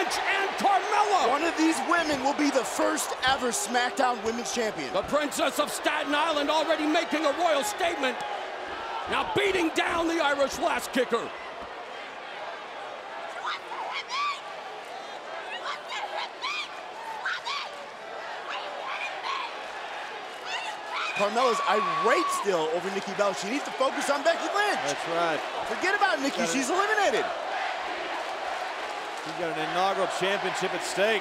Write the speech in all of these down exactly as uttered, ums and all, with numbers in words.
Lynch and Carmella. One of these women will be the first ever SmackDown Women's Champion. The Princess of Staten Island already making a royal statement. Now beating down the Irish Lass Kicker. Carmella's irate still over Nikki Bella. She needs to focus on Becky Lynch. That's right. Forget about Nikki, Got she's eliminated. She's got an inaugural championship at stake.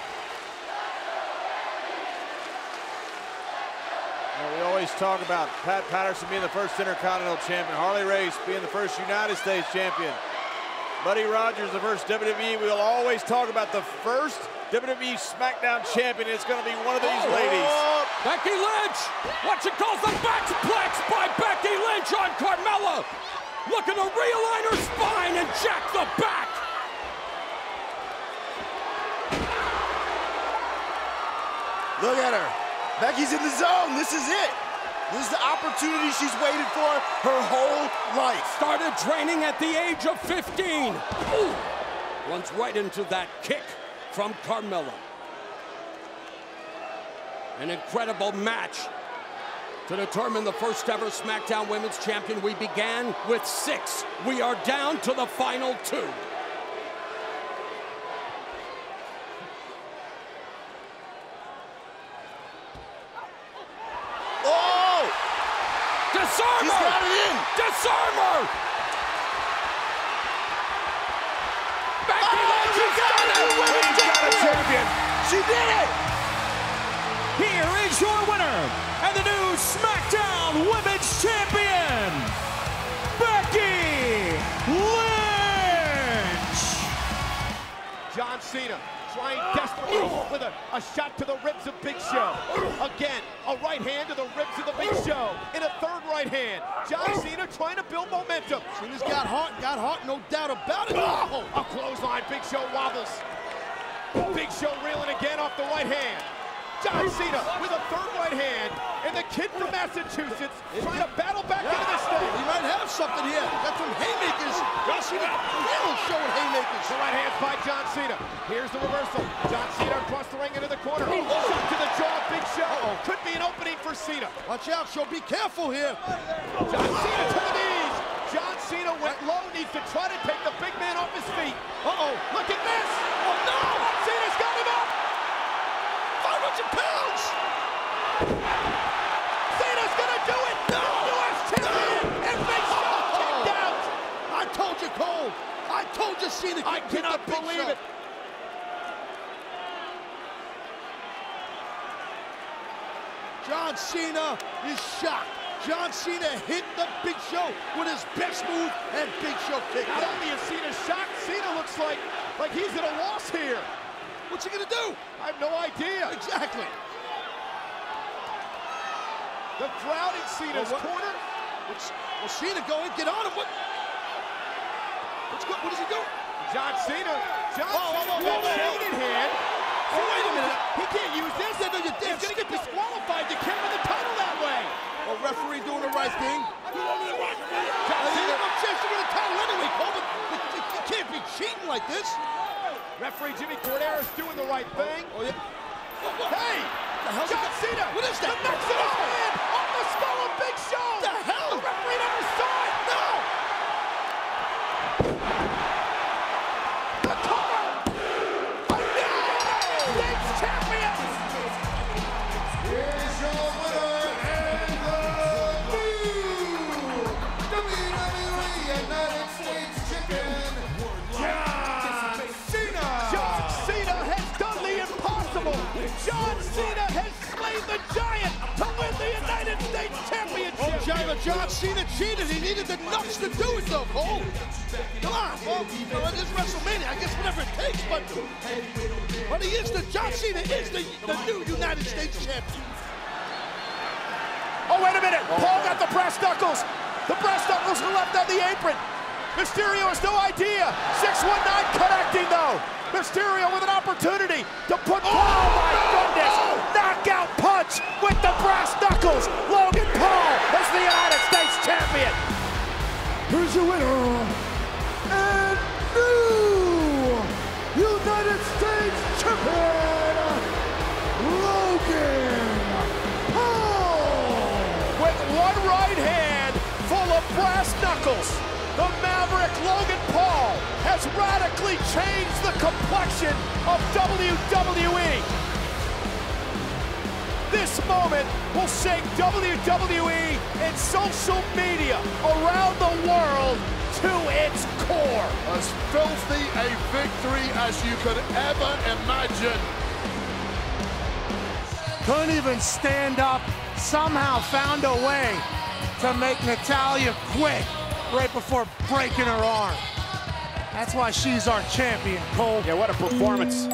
Now, we always talk about Pat Patterson being the first Intercontinental Champion, Harley Race being the first United States Champion, Buddy Rogers the first W W E. We'll always talk about the first W W E SmackDown Champion. It's going to be one of these oh, ladies. Oh. Becky Lynch, what she calls the backsplex by Becky Lynch on Carmella. Looking to realign her spine and jack the back. Look at her. Becky's in the zone. This is it. This is the opportunity she's waited for her whole life. Started training at the age of fifteen. Ooh. Runs right into that kick from Carmella. An incredible match to determine the first ever SmackDown Women's Champion. We began with six. We are down to the final two. Oh! Disarm She's her! got it in! Disarm her! Becky Oh, Lynch she has got done it! it! Women's got a champion! She did it! Here is your winner, and the new SmackDown Women's Champion, Becky Lynch! John Cena trying desperately with a, a shot to the ribs of Big Show. Again, a right hand to the ribs of the Big Show. In a third right hand. John Cena trying to build momentum. Cena's got heart, got heart, no doubt about it. Oh, a clothesline, Big Show wobbles. Big Show reeling again off the right hand. John Cena with a third right hand, and the kid from Massachusetts trying to battle back into this thing. He might have something here. Got some haymakers. John Cena really showing haymakers. The right hand by John Cena. Here's the reversal. John Cena across the ring into the corner. Shot to the jaw, Big Show. Uh-oh. Could be an opening for Cena. Watch out, Show. Be careful here. John Cena to the knees. John Cena went low, needs to try to take the big man off his feet. Uh-oh, look at this. Oh, no. Cena's got him up. five hundred pounds. Cena's gonna do it. No. U S champion. And Big Show kicked out. I told you, Cole. I told you Cena could I cannot the Big believe Show. it. John Cena is shocked. John Cena hit the Big Show with his best move, and Big Show kicked Not out. only is Cena shocked, Cena looks like, like he's at a loss here. What's he gonna do? I have no idea. Exactly. The crowd in Cena's Well, what- corner. What's, well, Cena going, get on him. What? What's go, what does he do? John Cena. John Oh, Cena oh, got oh, oh. chain in hand. Oh, wait a minute. He can't use this. Yeah, no, you He's damn gonna get skip it. disqualified. You can't win the title that way. Oh, referee doing the right thing. John He Cena. had no chance to win the title anyway, Cole, but you, you can't be cheating like this. Referee Jimmy Corderas doing the right thing. Oh, yeah. Hey! The hell's John he- Cena! What is that? The next in his hand! Off the skull of Big Show! What the hell? The referee never saw it! No! The cover! A United States champion! Here's your winner and the new W W E United States Champion, John Cena! John Cena has done the impossible! John Cena has slain the giant to win the United States Championship! Oh, John, John Cena cheated. He needed the nuts to do it, though, Cole. Come on. Well, you know, it is WrestleMania. I guess whatever it takes, but, but he is the, John Cena is the, the new United States champion. Oh, wait a minute! Paul got the brass knuckles! The brass knuckles are left on the apron! Mysterio has no idea! six one nine connecting, though! Mysterio with an opportunity to put... Oh, my goodness! Knockout punch with the brass knuckles! Logan Paul is the United States champion! Here's your winner and new United the brass knuckles, the Maverick Logan Paul has radically changed the complexion of W W E. This moment will shake W W E and social media around the world to its core. As filthy a victory as you could ever imagine. Couldn't even stand up, somehow found a way to make Natalya quit right before breaking her arm. That's why she's our champion, Cole. Yeah, what a performance.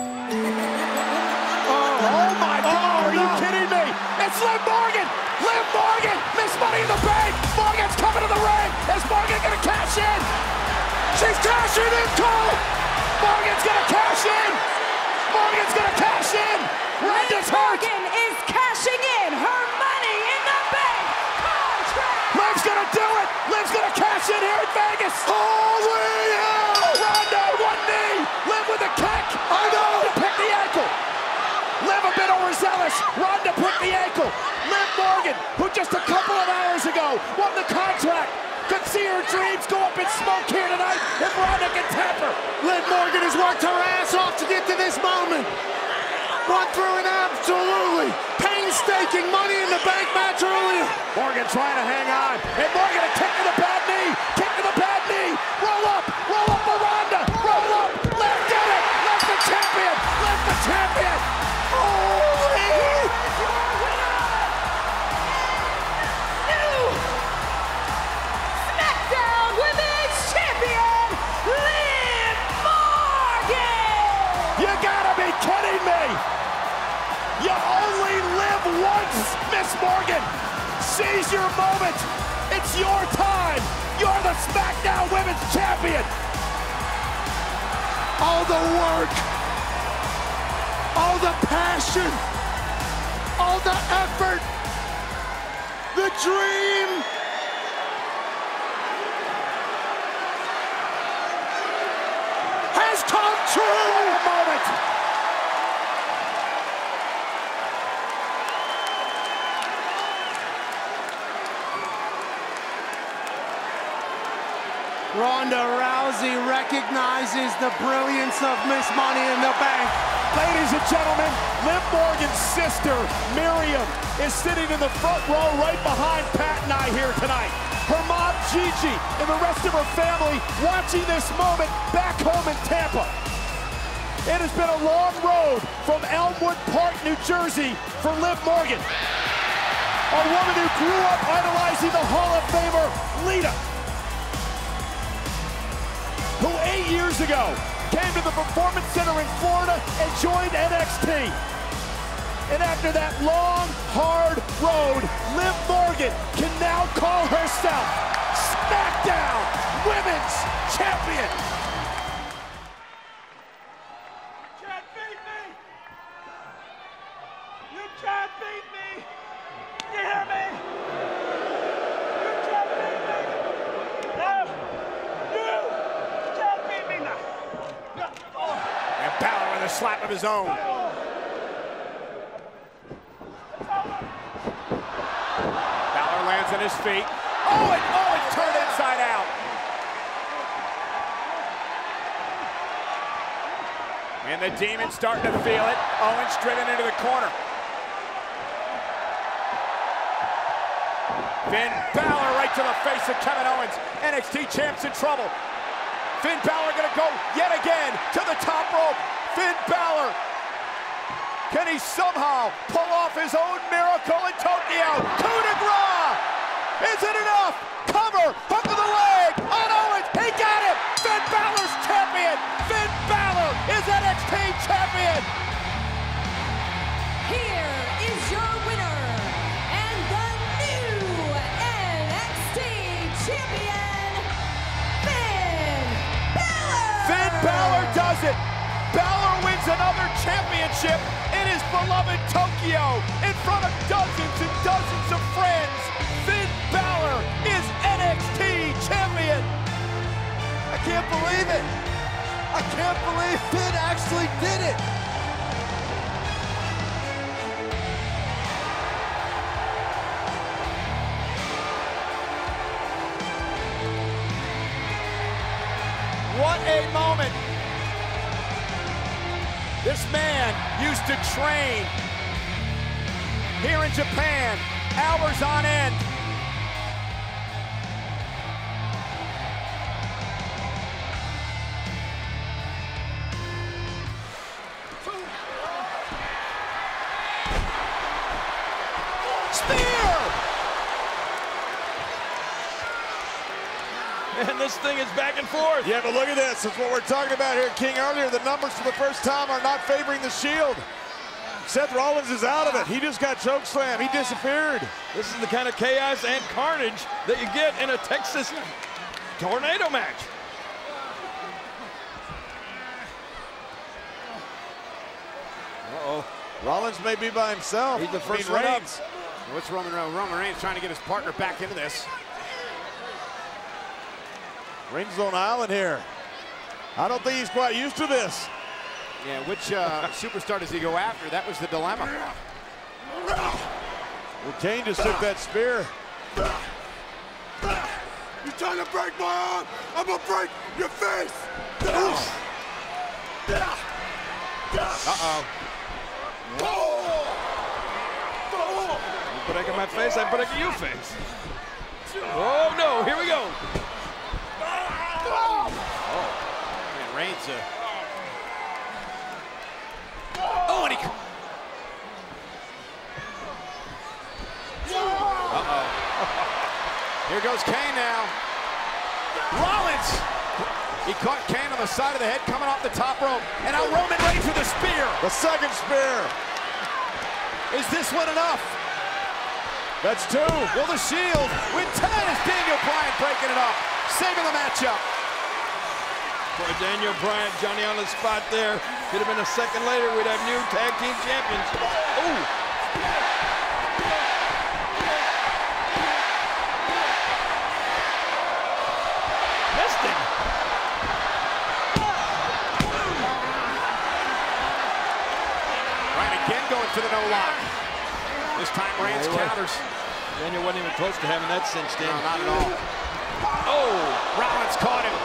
Oh, oh my God, are you kidding me? It's Liv Morgan! Liv Morgan! Miss Money in the Bank! Morgan's coming to the ring! Is Morgan gonna cash in? She's cashing in, Cole! Morgan's gonna cash in! Morgan's gonna cash in! Ronda's hurt! Morgan is cashing in her Money in the Bank contract! Liv's gonna do it! Liv's gonna cash in here in Vegas! Holy hell! Ronda, one knee! Liv with a kick! I know! Pick the ankle! Liv a bit overzealous. Ronda picked the ankle. Liv Morgan, who just a couple of hours ago won the contract, could see her dreams go up in smoke here tonight if Ronda can tap her. Liv Morgan has worked her ass off to get to this moment. Went through an absolutely painstaking Money in the Bank match earlier. Morgan trying to hang on. And Morgan a kick to the bad knee. Kick to the bad knee. Roll up. Roll up for Ronda. Roll up. Liv did it. Liv the champion. Liv the champion. Holy! New SmackDown Women's Champion, Liv Morgan! You gotta be kidding me! You only live once, Miss Morgan! Seize your moment! It's your time! You're the SmackDown Women's Champion! All the work, all the passion, all the effort, the dream. Has come true. Moment! Ronda Rousey recognizes the brilliance of Miss Money in the Bank. Ladies and gentlemen, Liv Morgan's sister, Miriam, is sitting in the front row right behind Pat and I here tonight. Her mom, Gigi, and the rest of her family watching this moment back home in Tampa. It has been a long road from Elmwood Park, New Jersey for Liv Morgan. A woman who grew up idolizing the Hall of Famer, Lita, who eight years ago came to the Performance Center in Florida and joined N X T. And after that long, hard road, Liv Morgan can now call herself SmackDown Women's Champion. You can't beat me! You can't beat me! You hear me? You can't beat me! No! You can't beat me now! No. Oh. And Balor with a slap of his own. Balor lands on his feet. Oh, it, oh, it's turned inside out. And the Demon's starting to feel it. Owens driven into the corner. Finn Balor right to the face of Kevin Owens. N X T champ's in trouble. Finn Balor gonna go yet again to the top rope. Finn Balor. Can he somehow pull off his own miracle in Tokyo? Coup de grace! Is it enough? Cover, hook of the leg on Owens. He got him. Finn Balor's champion. Finn Balor is N X T champion. Here is your winner and the new N X T champion, Finn Balor! Finn Balor does it. Balor wins another championship in his beloved Tokyo in front of dozens and dozens of friends. Finn Balor is N X T champion. I can't believe it. I can't believe Finn actually did it. a moment. This man used to train here in Japan, hours on end. Spear! And this thing is back and forth. Yeah, but look at this. That's what we're talking about here, King. Earlier, the numbers for the first time are not favoring the Shield. Seth Rollins is out of it. He just got chokeslammed. He disappeared. This is the kind of chaos and carnage that you get in a Texas tornado match. Uh-oh. Rollins may be by himself. He's the first one up. What's Roman Reigns? Roman Reigns trying to get his partner back into this. Reigns on island here. I don't think he's quite used to this. Yeah, which uh, superstar does he go after? That was the dilemma. Well, Kane just took that spear. You trying to break my arm? I'm gonna break your face. Uh-oh. You breaking my face, I'm breaking your face. Oh no, here we go. Oh, man, Reigns. Uh... Oh, and he. Uh-oh. Here goes Kane now. Rollins. He caught Kane on the side of the head coming off the top rope. And now Roman Reigns with a spear. The second spear. Is this one enough? That's two. Will the Shield win ten as Daniel Bryan breaking it up, saving the matchup. For Daniel Bryan, Johnny on the spot there. Could have been a second later, we'd have new tag team champions. Ooh. Missed him. Bryan again going for the no lock. This time Reigns yeah, counters. Daniel wasn't even close to having that cinched in. No, not at all. Oh! Rollins caught him.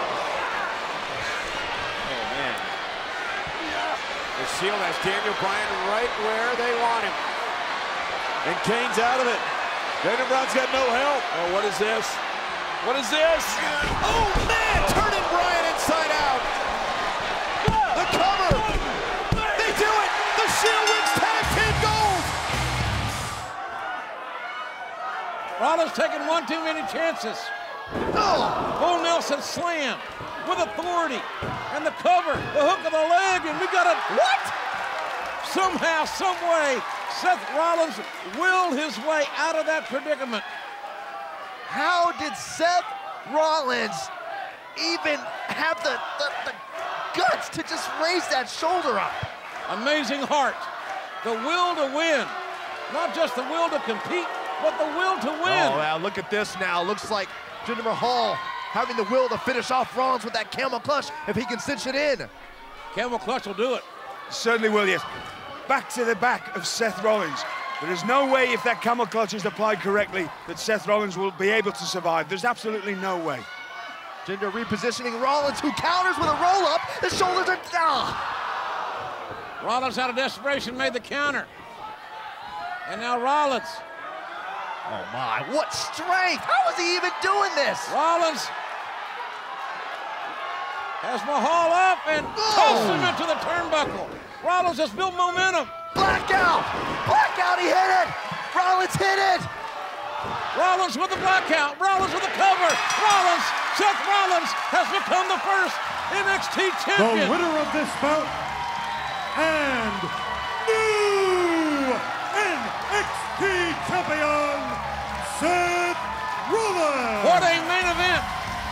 Oh, man. The Shield has Daniel Bryan right where they want him. And Kane's out of it. Daniel Bryan's got no help. Oh, what is this? What is this? Oh, man! Turning Bryan inside out. The cover. They do it. The Shield wins tag team gold. Rollins taking one too many chances. Oh! Bull Nelson slam with authority. And the cover, the hook of the leg, and we got a... What? Somehow, some way, Seth Rollins willed his way out of that predicament. How did Seth Rollins even have the, the, the guts to just raise that shoulder up? Amazing heart. The will to win. Not just the will to compete, but the will to win. Oh, wow, look at this now. Looks like Jinder Mahal having the will to finish off Rollins with that camel clutch if he can cinch it in. Camel clutch will do it. Certainly will, yes. Back to the back of Seth Rollins. There is no way, if that camel clutch is applied correctly, that Seth Rollins will be able to survive. There's absolutely no way. Jinder repositioning Rollins, who counters with a roll-up. The shoulders are... Ah. Rollins, out of desperation, made the counter. And now Rollins. Oh, my. What strength! How is he even doing this? Rollins has Mahal up and tosses him into the turnbuckle. Rollins has built momentum. Blackout! Blackout, he hit it! Rollins hit it! Rollins with the blackout. Rollins with the cover. Rollins, Seth Rollins has become the first N X T champion. The winner of this bout and new N X T champion, Seth Rollins. What a main event.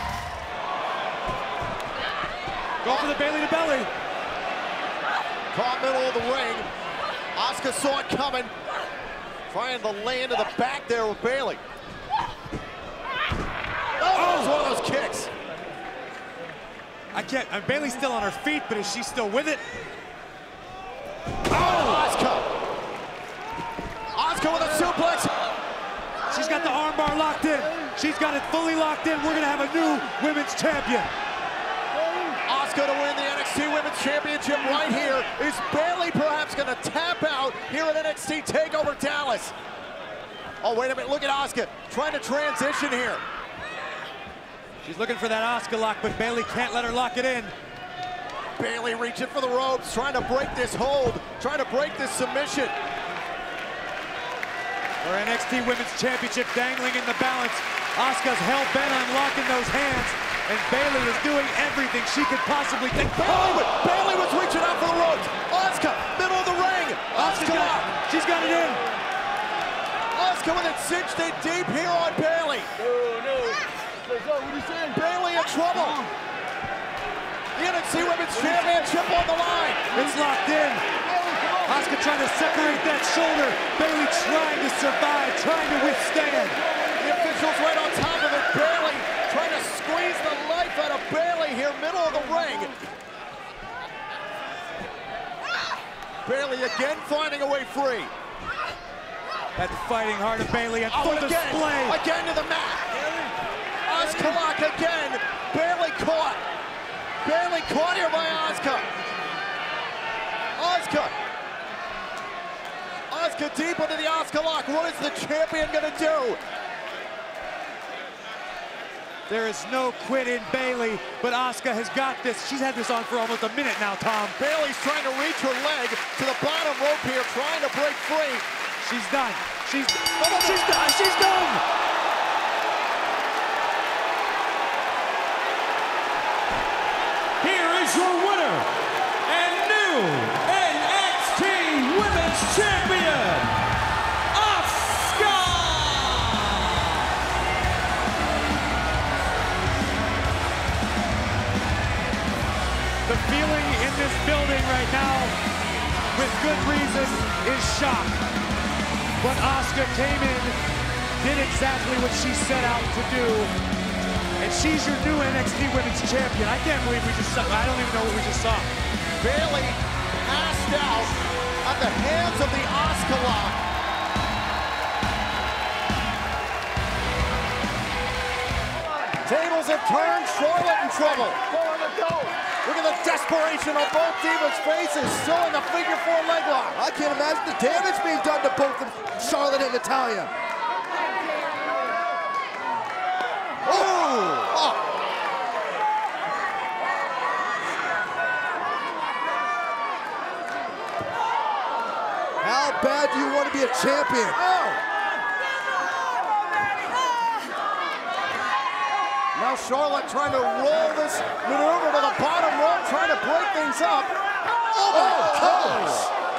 Go for the Bailey to belly. Caught middle of the ring. Asuka saw it coming. Trying to lay into the back there with Bailey. Oh, that was one of those kicks. I can't, uh, Bailey's still on her feet, but is she still with it? Oh, Asuka. Asuka with a suplex. She's got the armbar locked in. She's got it fully locked in. We're gonna have a new women's champion. Asuka to win the N X T Women's Championship right here. Is Bayley perhaps going to tap out here at N X T TakeOver Dallas? Oh, wait a minute, look at Asuka trying to transition here. She's looking for that Asuka lock, but Bayley can't let her lock it in. Bayley reaching for the ropes, trying to break this hold, trying to break this submission. Her N X T Women's Championship dangling in the balance. Asuka's hell-bent on locking those hands, and Bayley is doing everything she could possibly think. Bayley, oh! Bayley was reaching out for the ropes. Asuka, middle of the ring. Asuka, got, she's got it in. Asuka with it cinched in deep here on Bayley. No, no. What are you saying? Bayley in trouble. The N X T Women's Championship on the line. It's locked in. Asuka trying to separate that shoulder. Bayley trying to survive, trying to withstand. The officials right on top of it. Bayley trying to squeeze the life out of Bayley here, middle of the ring. Bayley again finding a way free. That fighting heart of Bayley on oh, full again, display. Again to the mat. Asuka lock again. Bayley caught. Bayley caught here by Asuka. Asuka. Asuka deep into the Asuka lock. What is the champion gonna do? There is no quit in Bayley, but Asuka has got this. She's had this on for almost a minute now, Tom. Bayley's trying to reach her leg to the bottom rope here, trying to break free. She's done. She's, oh, she's done. She's done. Here is your winner and new N X T Women's Champion, Asuka! The feeling in this building right now, with good reason, is shock. But Asuka came in, did exactly what she set out to do, and she's your new N X T Women's Champion. I can't believe we just saw, I don't even know what we just saw. Bayley passed out at the hands of the Asuka lock. Tables have turned, Charlotte in trouble. Look at the desperation on both Divas' faces, still in the figure four leg lock. I can't imagine the damage being done to both of Charlotte and Natalya. Oh! Oh. How bad do you want to be a champion? Oh! Now Charlotte trying to roll this maneuver to the bottom rope, trying to break things up. Oh, oh.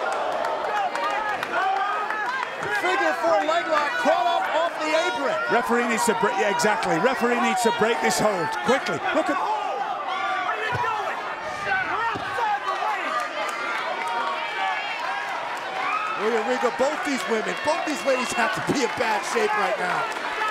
Figure four leg lock caught up off the apron. Referee needs to break, yeah, exactly. Referee needs to break this hold quickly. Look at. Look at Rico, both these women, both these ladies have to be in bad shape right now.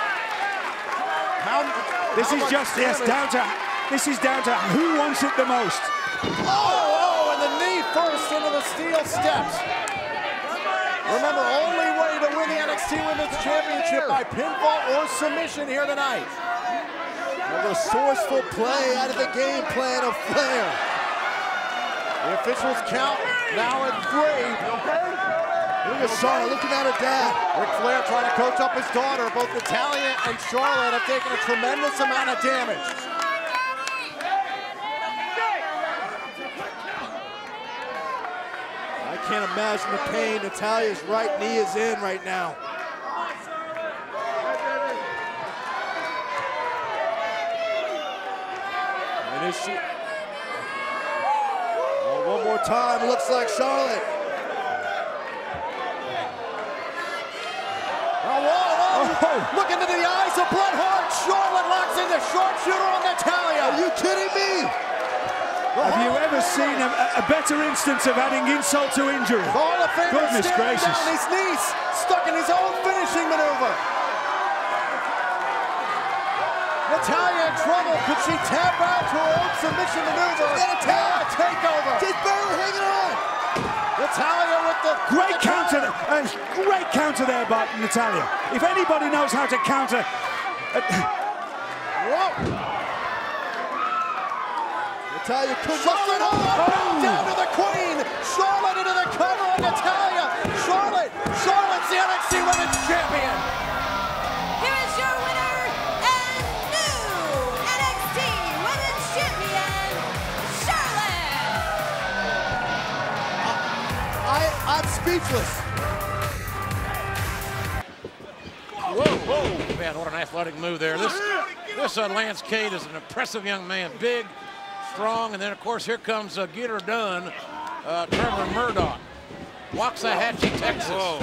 How, this is just yes, down to this is down to who wants it the most. Oh, oh, and the knee first into the steel steps. Remember, only way to win the N X T Women's Championship by pinfall or submission here tonight. A resourceful play out of the game plan of Flair. The officials count now at three. Look at Charlotte looking at her dad. Ric Flair trying to coach up his daughter. Both Natalya and Charlotte have taken a tremendous amount of damage. I can't imagine the pain Natalya's right knee is in right now. And is she... Oh, one more time, looks like Charlotte. Oh, whoa, whoa. Oh. Look into the eyes of Bret Hart. Charlotte locks in the sharpshooter on Natalya. Are you kidding me? Have you ever seen a, a better instance of adding insult to injury? The Hall of Famer Goodness gracious. down his knees, stuck in his own finishing maneuver. Natalya in trouble. Could she tap out to her own submission maneuver? She's got a tap. Takeover. She's barely hanging on. Natalya with the great the counter, uh, great counter there by Natalya. If anybody knows how to counter, uh, whoa. Natalia couldn't. Charlotte on oh. down to the queen. Charlotte into the cover on Natalia. Charlotte, Charlotte's the N X T Women's Champion. Here is your winner and new N X T Women's Champion, Charlotte. I, I'm speechless. Whoa, whoa. Man, what an athletic move there. This, this uh, Lance Cade is an impressive young man. Big, strong, and then, of course, here comes uh, Get Her Done, uh, Trevor Murdoch. Waxahachie, Texas. Whoa.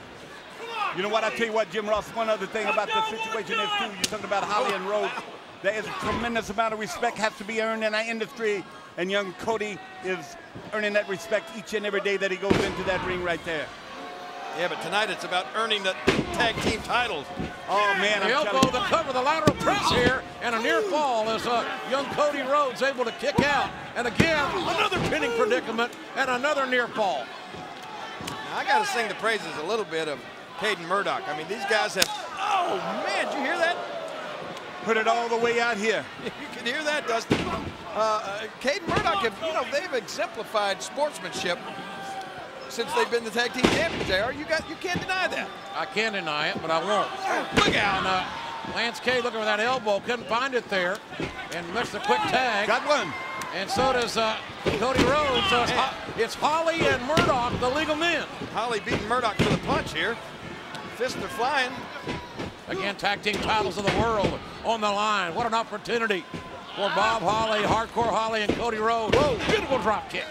You know what, I'll tell you what, Jim Ross, one other thing about the situation is, too, you're talking about Holly and Rhodes. There is a tremendous amount of respect has to be earned in our industry, and young Cody is earning that respect each and every day that he goes into that ring right there. Yeah, but tonight it's about earning the tag team titles. Oh, man, The I'm elbow, the cover, the lateral press here, and a near fall as uh, young Cody Rhodes able to kick out. And again, another pinning predicament and another near fall. Now, I got to sing the praises a little bit of Cade and Murdoch. I mean, these guys have, oh, man, did you hear that? Put it all the way out here. You can hear that, Dustin. Uh, uh, Cade and Murdoch, have, you know, they've exemplified sportsmanship since they've been the tag team champions. J R, you got, you can't deny that. I can deny it, but I won't. Look out! And, uh, Lance Cade looking for that elbow, couldn't find it there, and missed a quick tag. Got one. And so does uh, Cody Rhodes. So it's, Ho it's Holly and Murdoch, the legal men. Holly beating Murdoch to the punch here. Fists are flying. Again, tag team titles of the world on the line. What an opportunity for Bob Holly, Hardcore Holly, and Cody Rhodes. Whoa, beautiful drop kick.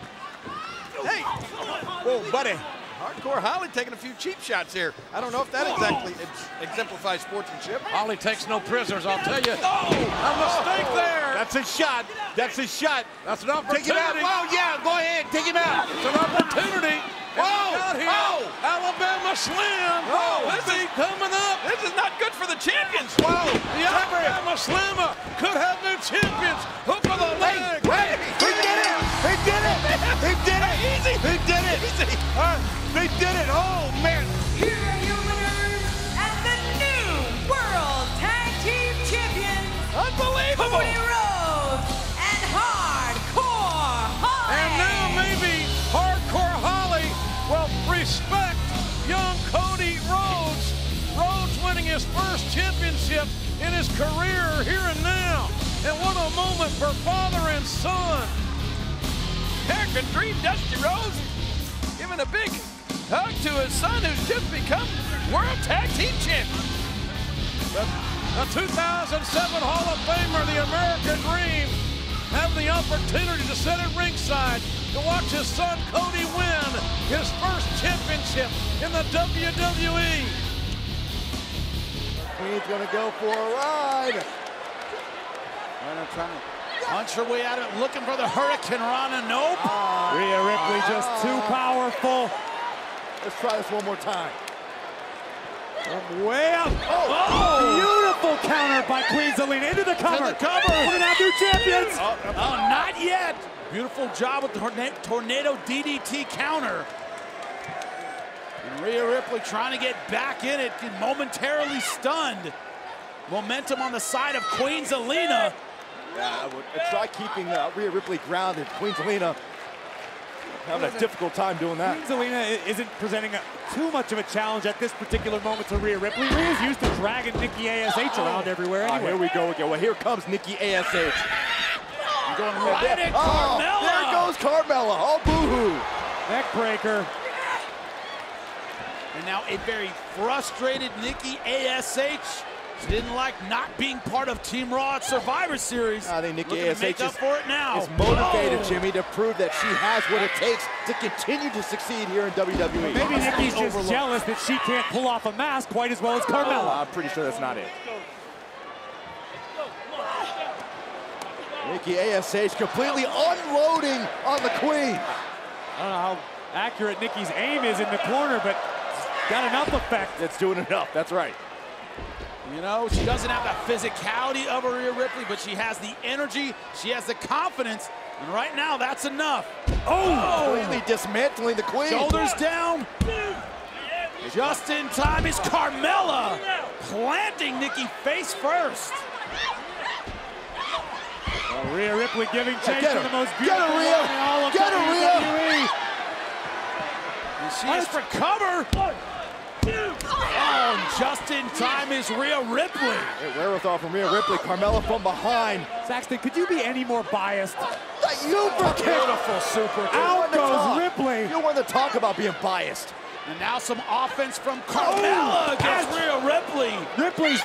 Hey, whoa, buddy. Hardcore Holly taking a few cheap shots here. I don't know if that exactly ex exemplifies sportsmanship. Holly takes no prisoners, I'll tell you. Oh, a mistake there. That's a shot. That's a shot. That's an opportunity. Take him out. Oh, yeah, go ahead. Take him out. It's an opportunity. Whoa! Out here. Oh! Alabama Slam. Oh, this is coming up. This is not good for the champions. Whoa! The Alabama Slammer could have new champions. Hook of the leg. Hey, he did it. He did it. He did it. Easy. He did it. Easy. Uh, they did it. Oh, man. Here are your winners and the new World Tag Team Champions, Unbelievable. Cody Rhodes and Hardcore Holly. And now maybe Hardcore Holly will respect young Cody Rhodes. Rhodes winning his first championship in his career here and now. And what a moment for father and son. American Dream Dusty Rhodes giving a big hug to his son who's just become World Tag Team Champion. The, the two thousand seven Hall of Famer, the American Dream, having the opportunity to sit at ringside to watch his son Cody win his first championship in the W W E. Queen's gonna go for a ride. Rhino trying to punch her way out of it, looking for the Hurricane Rana. Nope. Uh, Rhea Ripley just too powerful. Let's try this one more time. From way up. Oh, oh, beautiful counter by Queen Zelina into the cover. To the cover. We're gonna have new champions. Oh, oh, not yet. Beautiful job with the tornado D D T counter. And Rhea Ripley trying to get back in it, momentarily stunned. Momentum on the side of Queen Zelina. Yeah, I would try keeping uh, Rhea Ripley grounded. Queen Zelina having a difficult time doing that. Queen Zelina isn't presenting a, too much of a challenge at this particular moment to Rhea Ripley. Rhea's used to dragging Nikki A S H around everywhere anyway. Oh, here we go again. Well, here comes Nikki A S H. Going right at oh, Carmella. There goes Carmella. Oh, boo-hoo. Neck breaker. And now a very frustrated Nikki A S H. She didn't like not being part of Team Raw at Survivor Series. I think Nikki Looking A S H to make is, up for it now. is motivated, oh. Jimmy, to prove that she has what it takes to continue to succeed here in W W E. Maybe Nikki's just overlooked. jealous that she can't pull off a mask quite as well as Carmella. Oh, I'm pretty sure that's not it. Nikki A S H completely unloading on the Queen. I don't know how accurate Nikki's aim is in the corner, but it's got enough effect. It's doing enough, that's right. You know, she doesn't have the physicality of Rhea Ripley, but she has the energy, she has the confidence, and right now, that's enough. Oh! Completely dismantling the Queen. Shoulders down. Just in time is Carmella planting Nikki face first. Well, Rhea Ripley giving chase yeah, to the most Get beautiful her, woman Rhea. in all of Get her, W W E. Rhea. She is for cover. Oh, just in time is Rhea Ripley. Great wherewithal from Rhea Ripley. Carmella from behind. Saxton, could you be any more biased? Super kick. Beautiful super kick. Out goes Ripley. You want to talk about being biased. And now some offense from Carmella Oh, against Rhea Ripley. Ripley's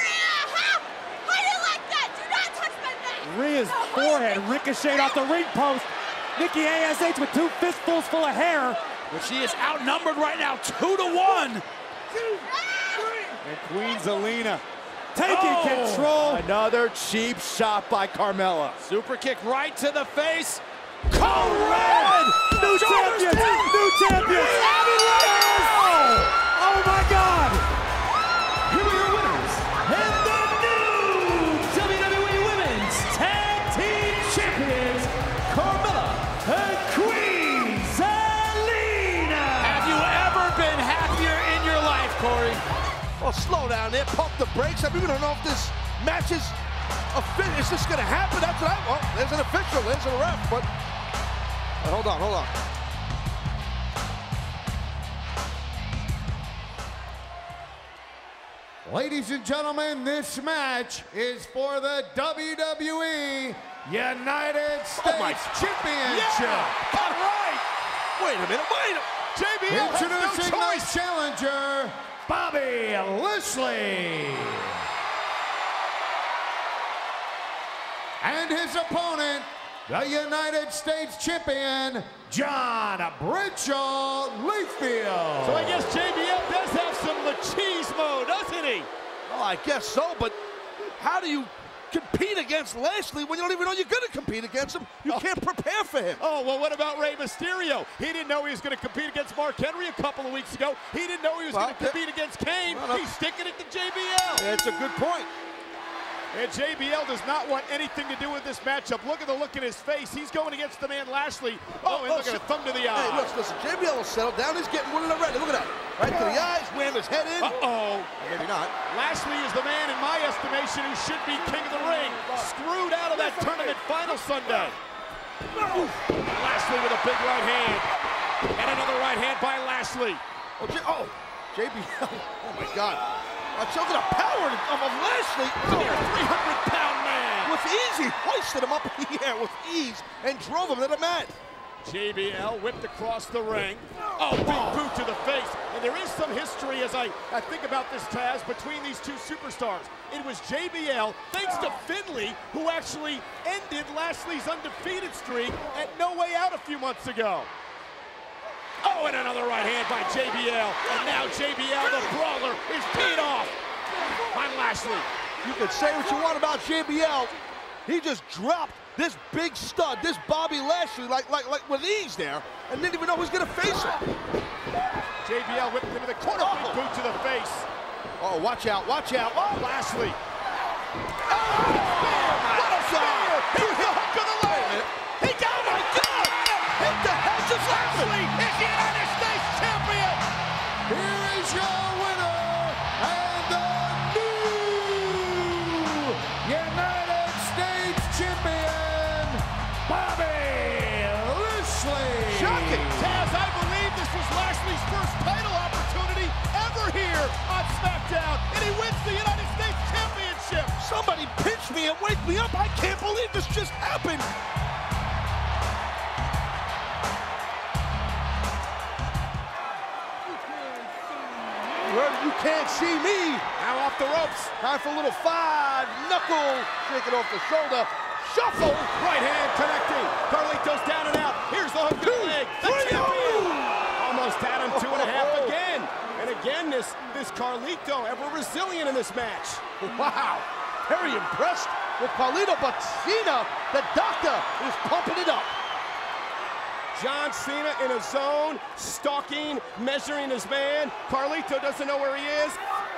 Rhea's forehead ricocheted off the ring post. Nikki A S H with two fistfuls full of hair. But she is outnumbered right now, two to one. And Queen Zelina taking Oh. control. Another cheap shot by Carmella. Super kick right to the face. Code Red! New champions! New champions! Oh my God! Here are your winners and the new W W E Women's Tag Team Champions, Carmella and Queen Zelina. Have you ever been happier in your life, Corey? Well, slow down there, pump the brakes. I mean, we don't know if this match is a fit. Is this gonna happen? That's what I, well, there's an official, there's a ref, but, uh, hold on, hold on. Ladies and gentlemen, this match is for the W W E United States Oh my- Championship. Yeah, all right. Wait a minute, wait a J B L has no Introducing the choice. challenger, Bobby Lashley. And his opponent, the United States Champion, John Bridgell Layfield. So I guess J B L does have some machismo, doesn't he? Well, I guess so, but how do you compete against Lashley when you don't even know you're going to compete against him? You can't prepare for him. Oh, well, what about Rey Mysterio? He didn't know he was going to compete against Mark Henry a couple of weeks ago. He didn't know he was Well, going to compete against Kane. no, no. He's sticking it to J B L. That's a good point. And J B L does not want anything to do with this matchup. Look at the look in his face. He's going against the man Lashley. Oh, and look at a thumb to the eye. Hey, look, listen, J B L will settle down. He's getting one in the red. Look at that. Right to the eyes, wham his head in. Uh-oh. Maybe not. Lashley is the man, in my estimation, who should be king of the ring. Screwed out of that tournament final Sunday. Oof. Lashley with a big right hand. And another right hand by Lashley. Oh, J oh, J B L. Oh, my God. Uh, look at the power of, of Lashley. Near three hundred pound man. With ease, he hoisted him up in the air with ease and drove him to the mat. J B L whipped across the ring. Oh, big boot to the face. And there is some history as I, I think about this, Taz, between these two superstars. It was J B L, thanks to Finlay, who actually ended Lashley's undefeated streak at No Way Out a few months ago. Oh, and another right hand by J B L. And now J B L, the brawler, is peed off by Lashley. You can say what you want about J B L. He just dropped this big stud, this Bobby Lashley, like like like with ease there, and didn't even know who was going to face him. J B L whipped him with a corner oh. boot to the face. Oh, watch out, watch out. Oh, Lashley. Oh, what a spear! Here's the hook of the leg. He got it. Oh, my God! Hit the head of Lashley is the United States champion. Here is your winner and the new United States Champion, Bobby Lashley. Shocking. Taz, I believe this was Lashley's first title opportunity ever here on SmackDown, and he wins the United States Championship. Somebody pinch me and wake me up. I can't believe this just happened. You can't see me. Now off the ropes. Time for a little five knuckle. Shake it off the shoulder. Shuffle. Right hand connecting. Carlito's down and out. Here's the hook to the leg. The champion. Almost at him. Two and a half again. And again, this, this Carlito ever resilient in this match. Wow. Very impressed with Carlito, but Cena, the doctor, is pumping it up. John Cena in a zone, stalking, measuring his man. Carlito doesn't know where he is.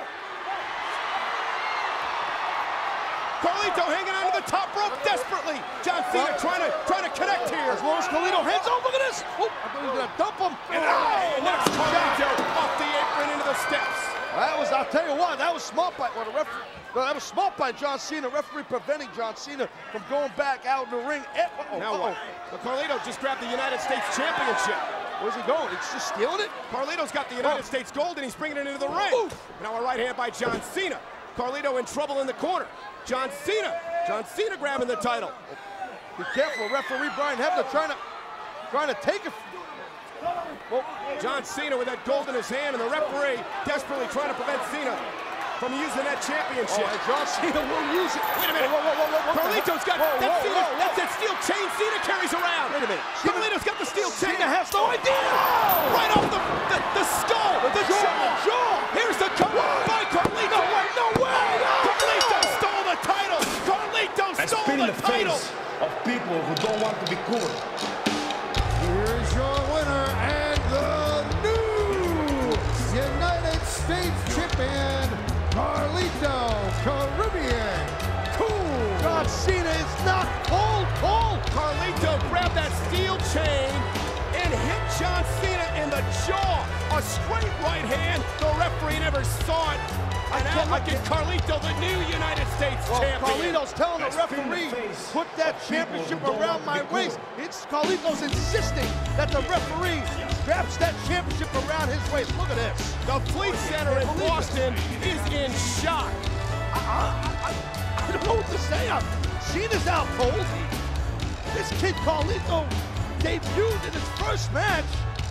Carlito hanging onto the top rope desperately. John Cena trying to trying to connect here. As long as Carlito hands, oh, look at this. Oh, I thought he was going to dump him. And oh, next Carlito off the apron into the steps. That was, I'll tell you what, that was smart by, well, the referee, well, that was smart by John Cena, referee preventing John Cena from going back out in the ring. Eh, uh-oh, now uh-oh. what? But Carlito just grabbed the United States Championship. Where's he going? He's just stealing it? Carlito's got the United oh. States gold and he's bringing it into the ring. Ooh. Now a right hand by John Cena. Carlito in trouble in the corner. John Cena. John Cena grabbing the title. Be careful, referee Brian Hebner trying to, trying to take it. Well, John Cena with that gold in his hand, and the referee desperately trying to prevent Cena from using that championship. Oh, and John Cena will use it. Wait a minute. Whoa, whoa, whoa, whoa, Carlito's got whoa, that, whoa, Cena, whoa, whoa. that's that steel chain Cena carries around. Wait a minute. Carlito's got the steel chain. Cena has no idea. Oh, right off the, the, the skull. The jaw. jaw. jaw. Here's the cover by Carlito. No way, no way. No. Carlito stole the title. Carlito I stole spit in the, the title. face of people who don't want to be cool. Here's your winner and the new United States champion, Carlito Caribbean. Cool. John Cena is not cold, cold. Carlito grabbed that steel chain and hit John Cena in the jaw. A straight right hand. The referee never saw it. And out like it, Carlito, the new United States well, champion. Carlito's telling the referee, put that championship around my waist. It's Carlito's insisting that the referee straps that championship around his waist. Look at this. The Fleet Center in Boston is in shock. I, I, I, I don't know what to say. I'm, Cena's out cold. This kid Carlito debuted in his first match.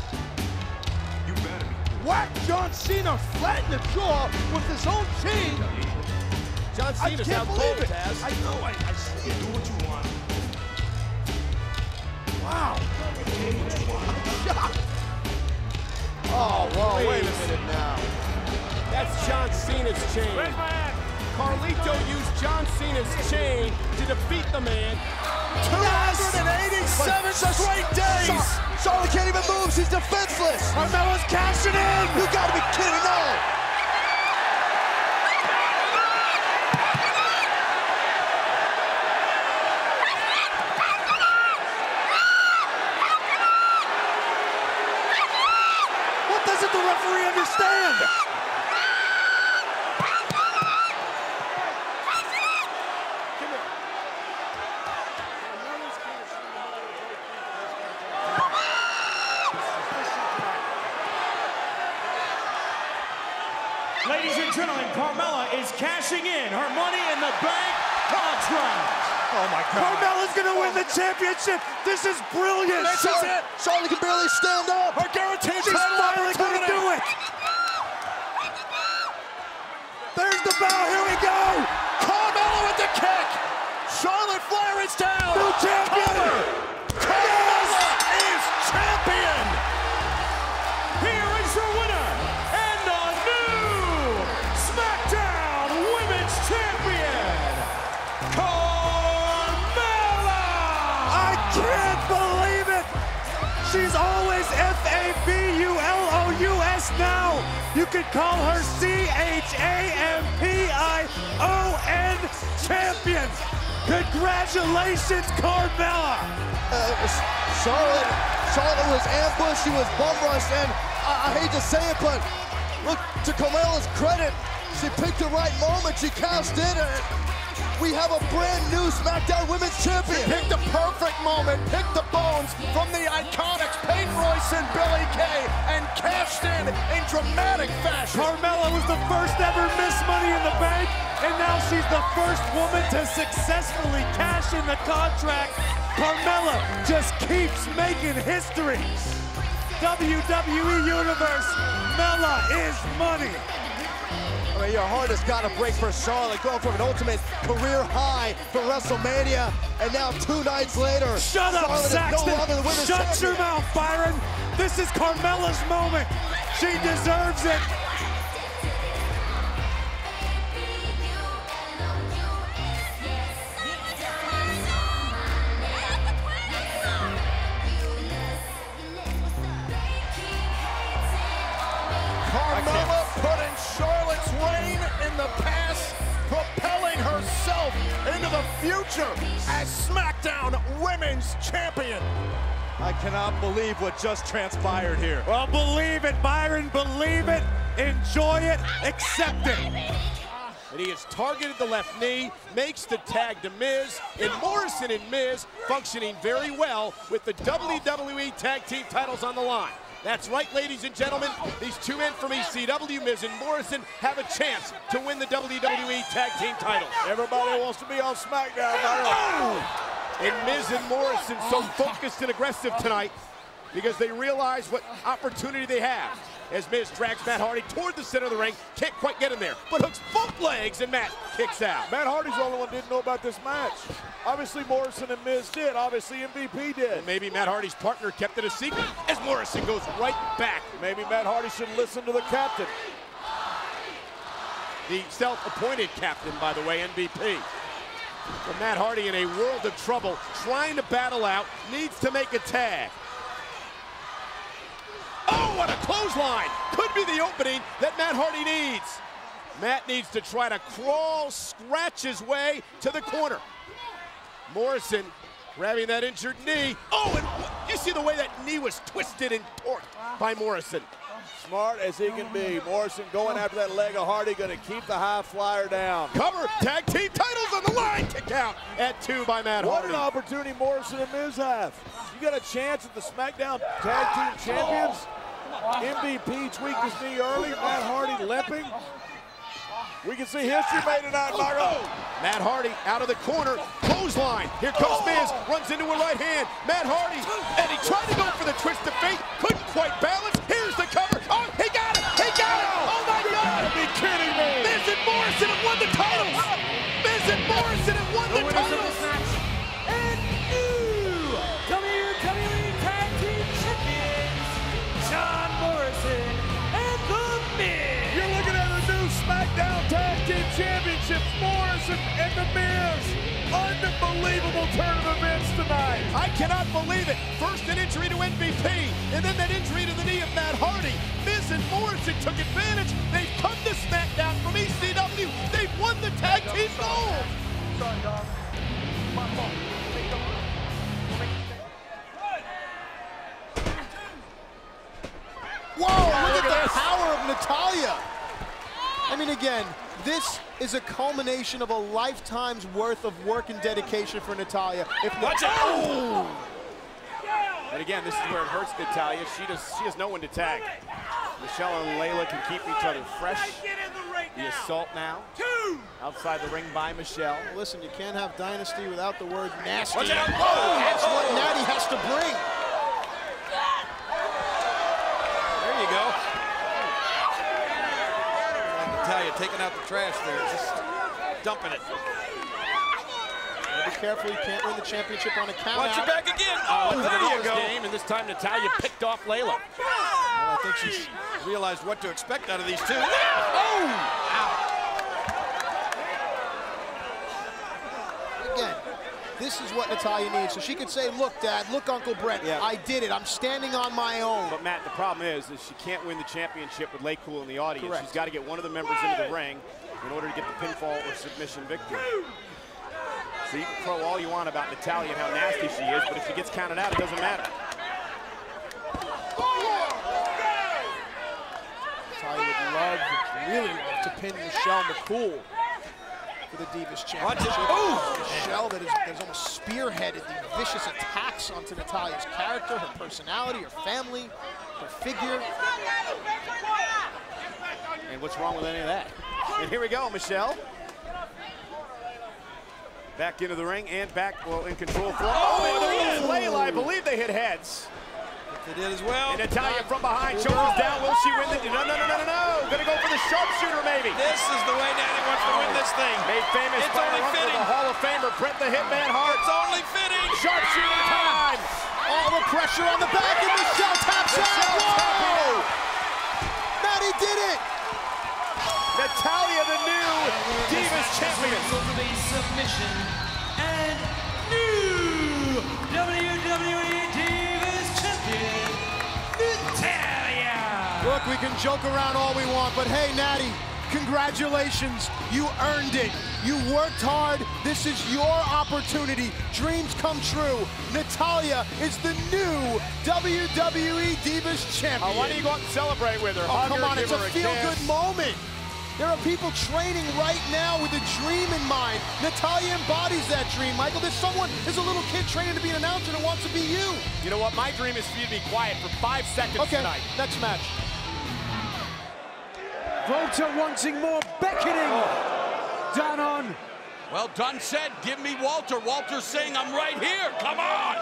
Whacked John Cena flat in the jaw with his own chain. John Cena's out cold, Taz. I know, I, I see it. Do what you want. Wow. I'm shocked. Oh, whoa, wait a minute now. That's John Cena's chain. Carlito used John Cena's chain to defeat the man. two hundred eighty-seven straight days. Charlotte can't even move. She's defenseless. Carmella's cashing in. You gotta be kidding. No. What doesn't the referee understand? Ladies and gentlemen, Carmella is cashing in her Money in the Bank contract. Oh my God. Carmella's gonna win the championship. This is brilliant. This is it. Charlotte can barely stand up. Her guaranteed She's finally gonna do it. There's the bow. Here we go. Carmella with the kick. Charlotte Flair is down. New champion. Carmella is champion. Here is your winner and the new SmackDown Women's Champion, Carmella! I can't believe it! She's always F A B U L O U S now. You can call her C H A M P I O N champion. Congratulations, Carmella! Uh, Charlotte, Charlotte was ambushed. She was bum rushed, and I, I hate to say it, but look, to Carmella's credit, she picked the right moment. She cashed in, and we have a brand new SmackDown Women's Champion. She picked the perfect moment, picked the bones from the iconics Peyton Royce and Billie Kay, and cashed in in dramatic fashion. Carmella was the first ever Miss Money in the Bank, and now she's the first woman to successfully cash in the contract. Carmella just keeps making history. W W E Universe, Mella is money. I mean, your heart has got to break for Charlotte, going from an ultimate career high for WrestleMania, and now two nights later, Shut up, Charlotte Saxton! is no longer the women's Shut champion. your mouth, Byron! This is Carmella's moment. She deserves it. Carmella putting Charlotte's reign in the past, propelling herself into the future as SmackDown Women's Champion. I cannot believe what just transpired here. Well, believe it, Byron, believe it. Enjoy it, accept it. And he has targeted the left knee, makes the tag to Miz, and Morrison and Miz functioning very well with the W W E Tag Team titles on the line. That's right, ladies and gentlemen, these two men from E C W, Miz and Morrison, have a chance to win the W W E Tag Team titles. Everybody wants to be on SmackDown. Oh! And Miz and Morrison so focused and aggressive tonight because they realize what opportunity they have. As Miz drags Matt Hardy toward the center of the ring, can't quite get him there, but hooks both legs and Matt kicks out. Matt Hardy's the only one who didn't know about this match. Obviously Morrison and Miz did, obviously M V P did. And maybe Matt Hardy's partner kept it a secret as Morrison goes right back. Maybe Matt Hardy should listen to the captain. The self-appointed captain, by the way, M V P. But Matt Hardy in a world of trouble, trying to battle out, needs to make a tag. Oh, what a clothesline! Could be the opening that Matt Hardy needs. Matt needs to try to crawl, scratch his way to the corner. Morrison grabbing that injured knee. Oh, and you see the way that knee was twisted and torqued by Morrison. Smart as he can be. Morrison going after that leg of Hardy, going to keep the high flyer down. Cover, tag team titles on the line. Kick out at two by Matt what Hardy. What an opportunity Morrison and Miz have. You got a chance at the SmackDown Tag Team Champions. M V P tweaked his knee early. Matt Hardy limping. We can see history made tonight, Michael. Matt Hardy out of the corner, clothesline. Here comes Miz, runs into a right hand. Matt Hardy, and he tried to go for the twist of fate, couldn't quite balance. Here's the cover. Oh, he got it! He got it! Oh my God! You gotta be kidding me! Miz and Morrison have won the titles. Miz and Morrison have won the titles. And new W W E Tag Team Champions, John Morrison and The Miz. You're looking at a new SmackDown Tag Team Championship, Morrison and The Miz. Unbelievable turn of events tonight. I cannot believe it. First an injury to M V P, and then that injury to the knee of Matt Hardy. Miz and Morrison took advantage. They've come to SmackDown from E C W. They've won the tag team gold. Sorry, dog. My fault. Whoa, look at the power of Natalya. I mean, again, this is a culmination of a lifetime's worth of work and dedication for Natalya. If Watch out! Oh! And again, this is where it hurts Natalya. She does, she has no one to tag. Michelle and Layla can keep each other fresh. The assault now. Outside the ring by Michelle. Well, listen, you can't have Dynasty without the word nasty. Watch out! Oh, that's what Natty has to bring. There you go. Natalya taking out the trash there, just dumping it. Be careful, you can't win the championship on a count. Watch your back again. Oh, Oh, there there you go. Game, and this time Natalya picked off Layla. Well, I think she's realized what to expect out of these two. Oh! Again, this is what Natalya needs. So she could say, look, Dad, look, Uncle Brett, Yeah. I did it. I'm standing on my own. But Matt, the problem is that she can't win the championship with Laycool in the audience. Correct. She's got to get one of the members into the ring in order to get the pinfall or submission victory. So you can crow all you want about Natalya and how nasty she is, but if she gets counted out, it doesn't matter. Natalya would love, really love to pin Michelle McCool for the Divas Championship. Michelle that is, that is almost spearheaded the vicious attacks onto Natalya's character, her personality, her family, her figure. And what's wrong with any of that? And here we go, Michelle. Back into the ring and back, well, in control. For, oh, there is Layla. I believe they hit heads. They did as well. And Natalya from behind, shoulders down. Will she win the? No, no, no, no, no, no. Gonna go for the sharpshooter, maybe. This is the way Natty wants to win this thing. Made famous It's by only the fitting. the Hall of Famer, Bret the Hitman Hart. It's only fitting. Sharpshooter time. All the pressure on the back, and Michelle taps out. Whoa! Natty did it! Natalya, the new Divas champion. Submission and new W W E Divas champion, Natalya. Look, we can joke around all we want, but hey, Natty, congratulations. You earned it. You worked hard. This is your opportunity. Dreams come true. Natalya is the new W W E Divas Champion. Uh, why don't you go out and celebrate with her? Oh, Hug come her, on, give it's a her feel-good kiss. moment. There are people training right now with a dream in mind. Natalya embodies that dream, Michael. There's someone, there's a little kid training to be an announcer that wants to be you. You know what? My dream is for you to be quiet for five seconds okay, tonight. next match. Walter wanting more beckoning. Done on. Well, Dunn said, give me Walter. Walter's saying, I'm right here. Come on.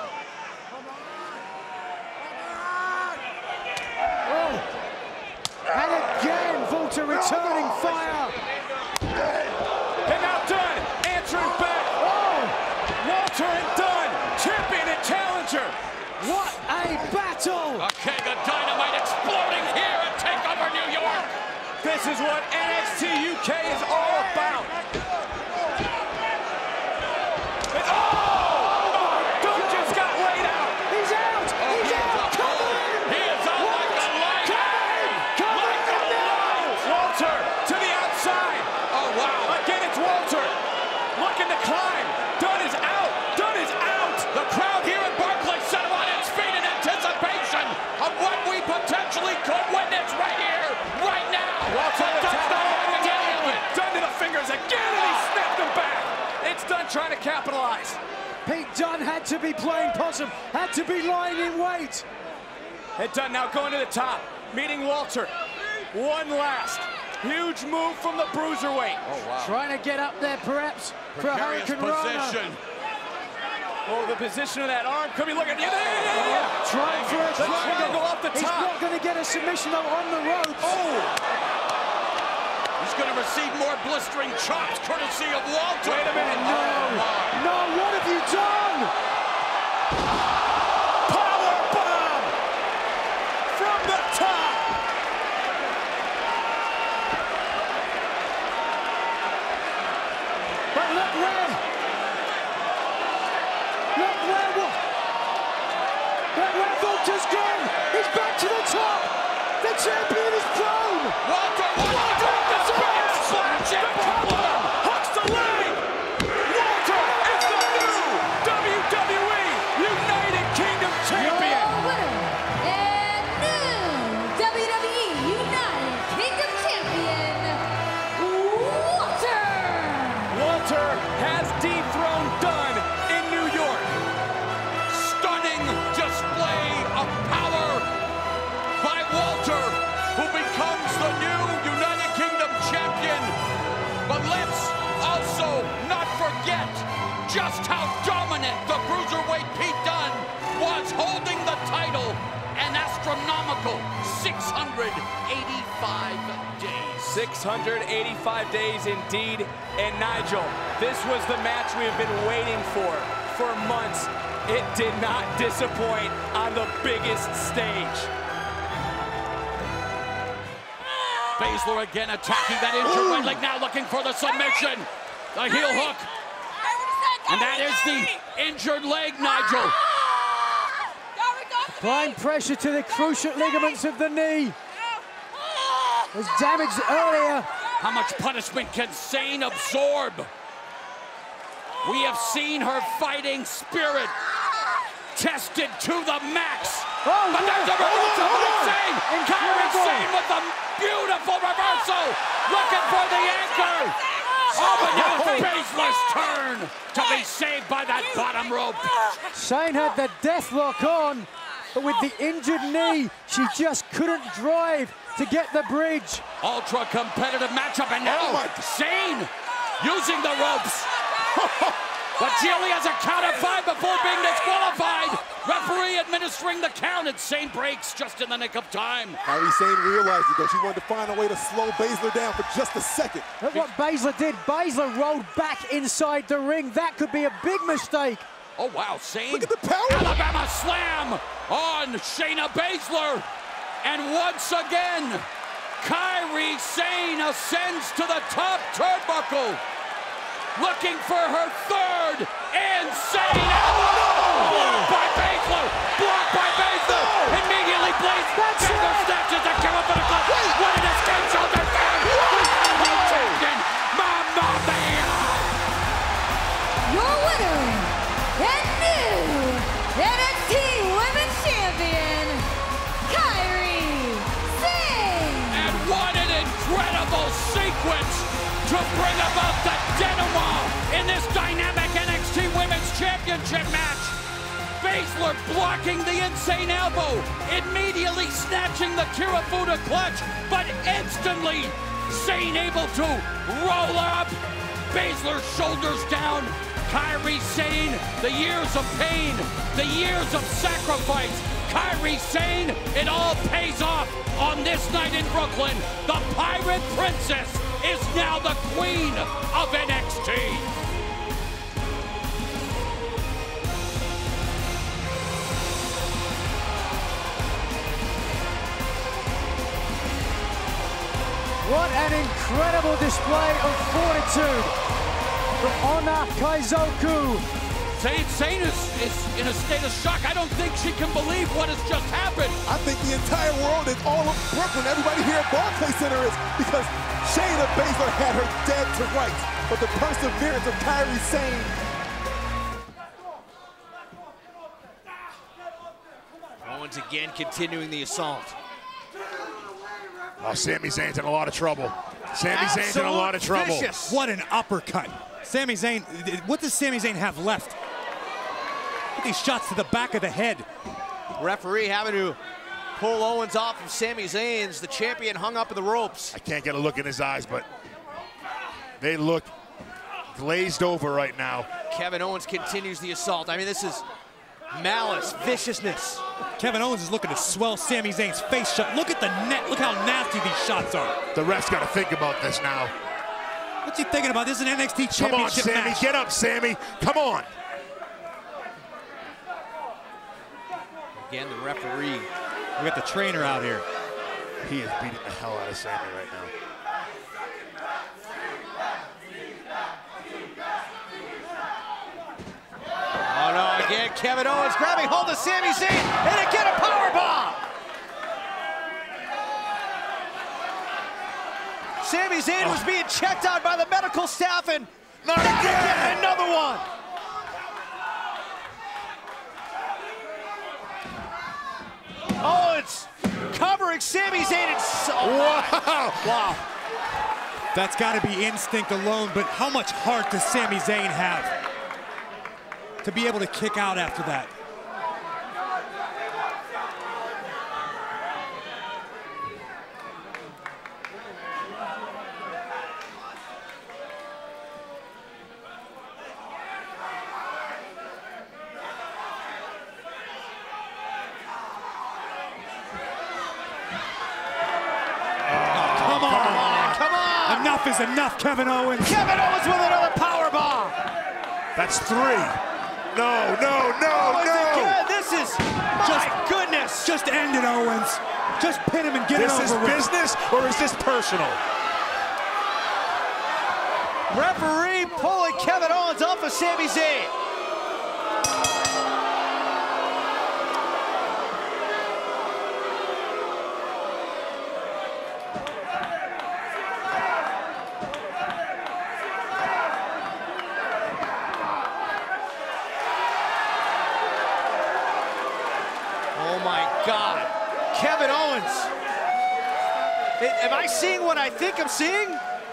Oh. And again, Walter returning fire. And now Dunn answering back. Oh. Walter and Dunn, champion and challenger. What a battle. A keg of dynamite exploding here at TakeOver New York. This is what N X T U K is all about. And, oh! Dunn just got laid out. He's out. Oh, he's he out. is Come out. on. He is out What? like a light. Come on. Like a light. Walter to the outside. Oh, wow. Again, it's Walter. Looking to climb. Dunn is out. Dunn is out. The crowd here at Barclays Center on its feet in anticipation of what we potentially could witness right here, right now. Walter But to the Dunn's top. not going to get into it. Dunn to the fingers again, and he snapped him back. It's Dunn trying to capitalize. Pete Dunne had to be playing possum, had to be lying in wait. And Dunn now going to the top, meeting Walter. One last. Huge move from the bruiserweight. Oh, wow. Trying to get up there, perhaps, for a Precarious Hurricane position. Rana. Oh, the position of that arm could be looking. Yeah, yeah, yeah, yeah. Trying for a The triangle triangle. off the He's top. not going to get a submission though on the ropes. Oh! He's going to receive more blistering chops courtesy of Walter. Wait a minute. No, no, what have you done? Power bomb from the top. But look where, look where, look where Walter's gone. He's back to the top. The champion is prone. Walter, Walter, the spinning splash and problem. Hooks the leg. Walter is the new W W E United Kingdom champion. Your winner and new W W E United Kingdom champion, Walter. Walter has dethroned Dunn in New York. Stunning display of power by Walter, who becomes the new United Kingdom champion. But let's also not forget just how dominant the cruiserweight Pete Dunne was, holding the title an astronomical six hundred eighty-five days. six hundred eighty-five days indeed. And Nigel, this was the match we have been waiting for for months. It did not disappoint on the biggest stage. Baszler again attacking that injured right leg, now looking for the submission. The heel hook. And that is the injured leg, Nigel. Applying pressure to the cruciate ligaments of the knee. Was damaged earlier. How much punishment can Sane absorb? We have seen her fighting spirit tested to the max. Oh, but there's a reversal from Sane. Kyrie Sane with the beautiful reversal. Looking for the anchor. Oh, but now it's Baszler's turn to be saved by that bottom rope. Shane had the death lock on, but with the injured knee, she just couldn't drive to get the bridge. Ultra competitive matchup, and now oh Sane using the ropes. But she only has a count of five before being disqualified. Referee administering the count, and Sane breaks just in the nick of time. Kyrie Sane realized it, though. She wanted to find a way to slow Baszler down for just a second. Look what Baszler did. Baszler rolled back inside the ring. That could be a big mistake. Oh, wow, Sane. Look at the power. Alabama slam on Shayna Baszler. And once again, Kyrie Sane ascends to the top turnbuckle, looking for her third insane elbow. Blocked by Baszler. Blocked by Baszler. No. Immediately Blaze. Baszler snatches the camera for the club. What an escape shoulder. Champion. Mamma mia. bring about the denouement in this dynamic N X T Women's Championship match. Baszler blocking the insane elbow, immediately snatching the Kirifuda clutch, but instantly Sane able to roll up. Baszler's shoulders down. Kairi Sane, the years of pain, the years of sacrifice. Kairi Sane, it all pays off on this night in Brooklyn. The Pirate Princess is now the queen of N X T. What an incredible display of fortitude from Onna Kaizoku. Sane, Sane is, is in a state of shock. I don't think she can believe what has just happened. I think the entire world is all of Brooklyn. Everybody here at Barclays Center is, because Shayna Baszler had her dead to rights. But the perseverance of Kairi Sane. Owens again continuing the assault. Oh, Sami Zayn's in a lot of trouble. Sami Zayn's in a lot of trouble. Vicious. What an uppercut. Sami Zayn, what does Sami Zayn have left? Look at these shots to the back of the head. Referee having to pull Owens off of Sami Zayn's. The champion hung up in the ropes. I can't get a look in his eyes, but they look glazed over right now. Kevin Owens continues the assault. I mean, this is malice, viciousness. Kevin Owens is looking to swell Sami Zayn's face shut. Look at the net. Look how nasty these shots are. The ref's got to think about this now. What's he thinking about? This is an N X T Championship Come on, Sami. match. Get up, Sami. Come on. Again, the referee. We got the trainer out here. He is beating the hell out of Sami right now. Oh no, again, Kevin Owens grabbing hold of Sami Zayn, and again a powerbomb! Sami Zayn oh. was being checked out by the medical staff, and not again. again, another one! Owens covering Sami Zayn, and so wow. wow. That's got to be instinct alone, but how much heart does Sami Zayn have to be able to kick out after that? Enough is enough, Kevin Owens. Kevin Owens with another powerbomb. That's three. No, no, no, Owens no. Again. This is, just, my goodness. Just end it, Owens. Just pin him and get this it over with. Is this business or is this personal? Referee pulling Kevin Owens off of Sami Zayn. God, Kevin Owens. Am I seeing what I think I'm seeing?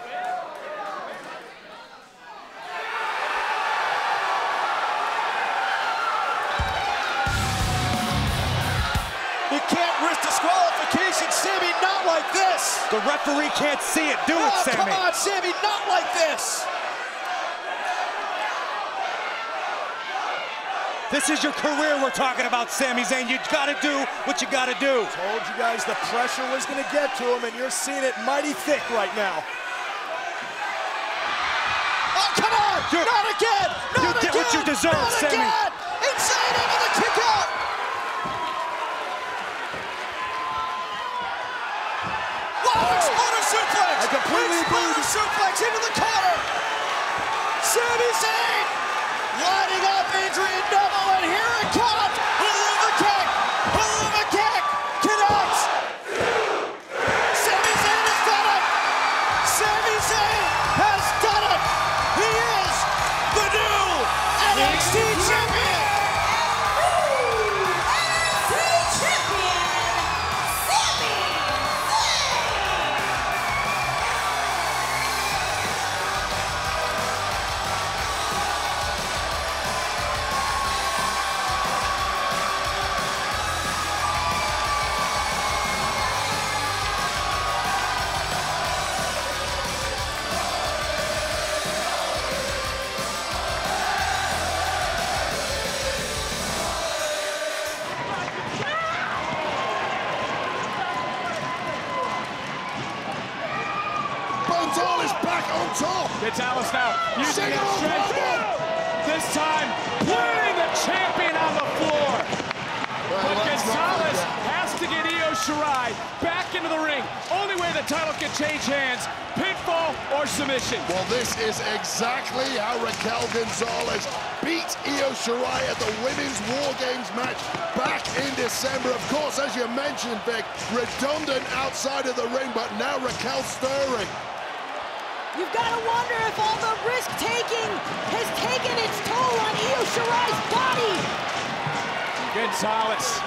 You can't risk disqualification, Sami, not like this. The referee can't see it. Do oh, it, Sami. Come on, Sami, not like this. This is your career we're talking about, Sami Zayn. You gotta do what you gotta do. Told you guys the pressure was gonna get to him, and you're seeing it mighty thick right now. Oh, come on! You're, not again! Not you again! did what you deserve, not Sami. Again. Insane into the kick out! Wow, exploder suplex! I completely exploder agree. suplex into the corner! Sami Zayn! Lining up Adrian Neville, and here it comes! Helluva kick! Helluva kick! Connects! Sami Zayn has done it! Sami Zayn has done it! He is the new N X T champion! N X T champion, Sami Zayn! Gonzalez now using his strength. This time, putting the champion on the floor. But Gonzalez has to get Io Shirai back into the ring. Only way the title can change hands, pinfall or submission. Well, this is exactly how Raquel Gonzalez beat Io Shirai at the Women's War Games match back in December. Of course, as you mentioned, Vic, redundant outside of the ring, but now Raquel stirring. You've got to wonder if all the risk-taking has taken its toll on Io Shirai's body. Gonzalez.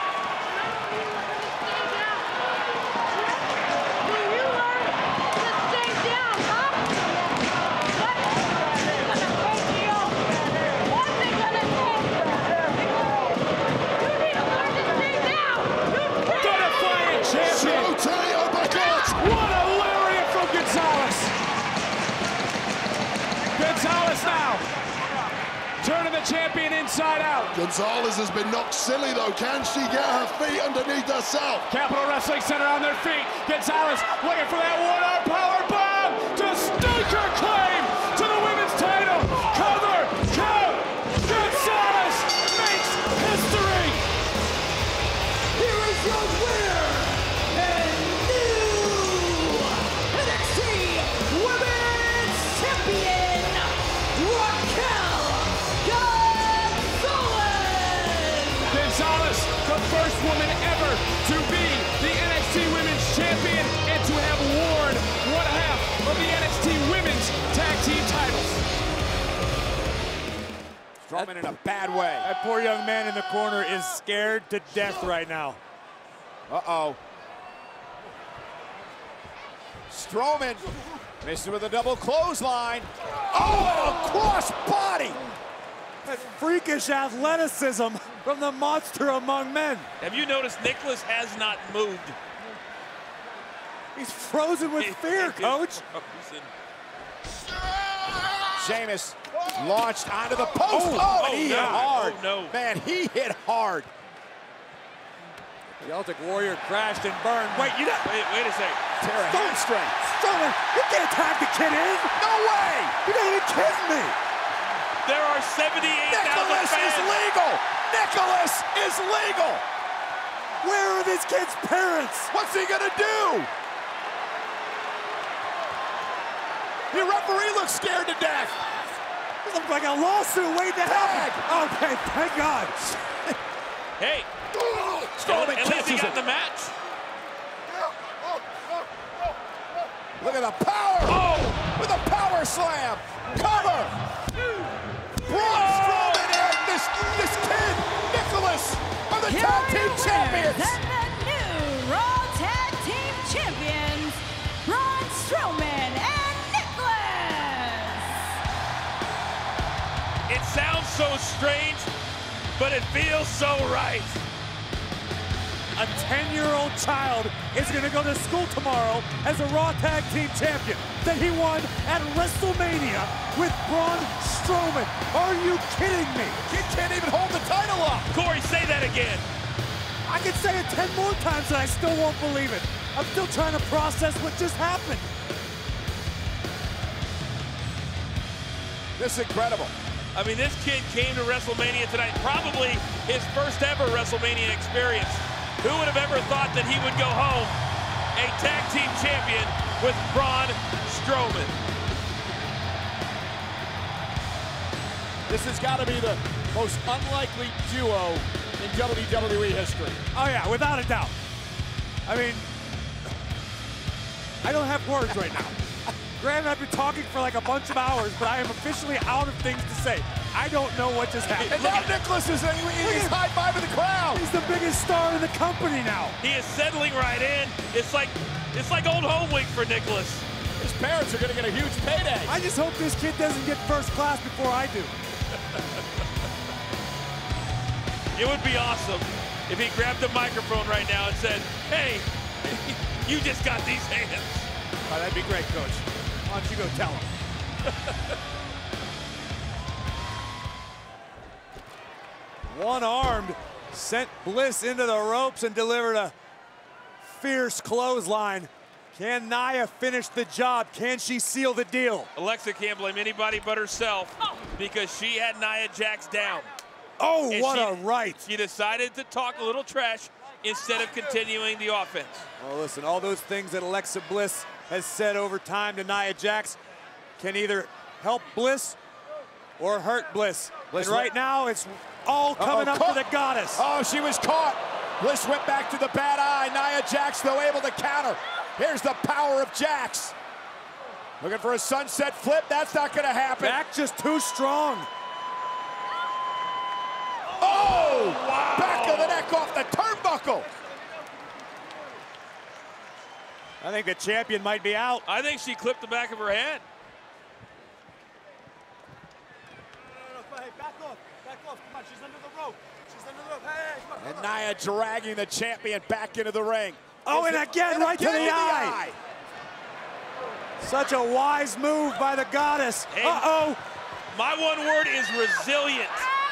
Gonzalez now, turning the champion inside out. Gonzalez has been knocked silly though. Can she get her feet underneath herself? Capital Wrestling Center on their feet. Gonzalez looking for that one-arm power bomb to stake her claim to the women's title. Cover, count. Gonzalez makes history. Here is your winner and new N X T Women's Champion. Gonzalez, the first woman ever to be the N X T Women's Champion and to have worn one half of the N X T Women's Tag Team titles. Strowman in a bad way. That poor young man in the corner is scared to death right now. Uh-oh. Strowman missing with a double clothesline. Oh, a cross body. That freakish athleticism from the monster among men. Have you noticed Nicholas has not moved? He's frozen with fear, Coach. Sheamus launched onto the post. Oh, Oh, oh, he no. hit hard. Oh, no. Man, he hit hard. Celtic Warrior crashed and burned. Wait, you know. Wait, wait a second. Tear a hamstring. Strowman, you can't tag the kid in. No way. You gotta be kidding me. There are seventy-eight thousand Nicholas fans. is legal. Nicholas is legal. Where are this kid's parents? What's he gonna do? The referee looks scared to death. This looks like a lawsuit waiting to happen. Okay, thank God. Hey, Strowman at least he catches got it. the match. Look at the power. Oh, with a power slam. Cover. Braun Strowman and this, this kid, Nicholas, are the Here tag are team your champions. winners and the new Raw Tag Team Champions, Braun Strowman and Nicholas. It sounds so strange, but it feels so right. A ten-year-old child is going to go to school tomorrow as a Raw Tag Team Champion that he won at WrestleMania with Braun Strowman. Are you kidding me? Kid can't even hold the title up. Corey, say that again. I can say it ten more times and I still won't believe it. I'm still trying to process what just happened. This is incredible. I mean, this kid came to WrestleMania tonight, probably his first ever WrestleMania experience. Who would have ever thought that he would go home a tag team champion with Braun Strowman? This has got to be the most unlikely duo in W W E history. Oh yeah, without a doubt. I mean, I don't have words right now. Granted, I've been talking for like a bunch of hours, but I am officially out of things to say. I don't know what just happened. And now Nicholas is he's high-fiving the crowd. He's the biggest star in the company now. He is settling right in. It's like it's like old home week for Nicholas. His parents are going to get a huge payday. I just hope this kid doesn't get first class before I do. It would be awesome if he grabbed the microphone right now and said, "Hey, you just got these hands." Oh, that'd be great, Coach. Why don't you go tell him? One-armed, sent Bliss into the ropes and delivered a fierce clothesline. Can Nia finish the job? Can she seal the deal? Alexa can't blame anybody but herself because she had Nia Jax down. Oh, And what she, a right. She decided to talk a little trash instead of continuing the offense. Oh, listen, all those things that Alexa Bliss has said over time to Nia Jax can either help Bliss or hurt Bliss. Bliss and right now, it's all coming Uh-oh, up caught. for the goddess. Oh, she was caught. Bliss went back to the bad eye. Nia Jax, though, able to counter. Here's the power of Jax. Looking for a sunset flip. That's not going to happen. Back just too strong. Oh! Wow. Back of the neck off the turnbuckle. I think the champion might be out. I think she clipped the back of her head. And Nia dragging the champion back into the ring. Oh, Is and it- again, and right to again the eye. Such a wise move by the goddess. Hey, Uh-oh. My one word is resilient.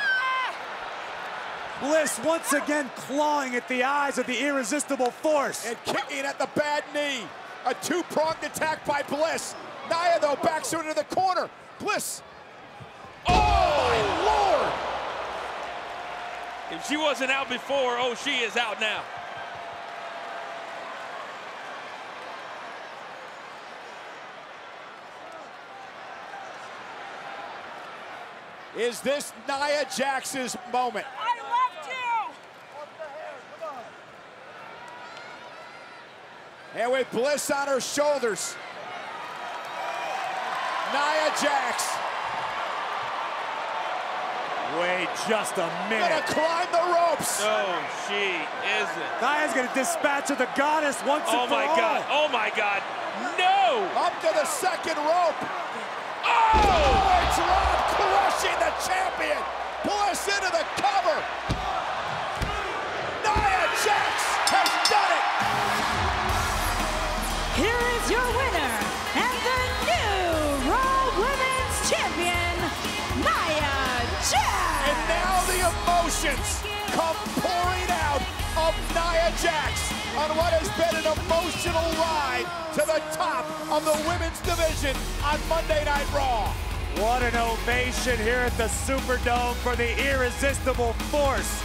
Bliss once again clawing at the eyes of the irresistible force. And kicking at the bad knee. A two-pronged attack by Bliss. Nia, though, backs her into the corner. Bliss. Oh, my Lord. If she wasn't out before, oh, she is out now. Is this Nia Jax's moment? I left you! And with Bliss on her shoulders, Nia Jax. Wait just a minute. Gonna climb the ropes. No, she isn't. Nia's gonna dispatch of the goddess once Oh and for my all. God, oh my God, no! Up to the second rope. Oh, it's Rob crushing the champion. Bliss into the cover. Nia Jax has done it. Here is your winner and the new Raw Women's Champion, Nia Jax. And now the emotions come pouring out of Nia Jax on what has been an emotional ride to the top of the women's division on Monday Night Raw. What an ovation here at the Superdome for the irresistible force.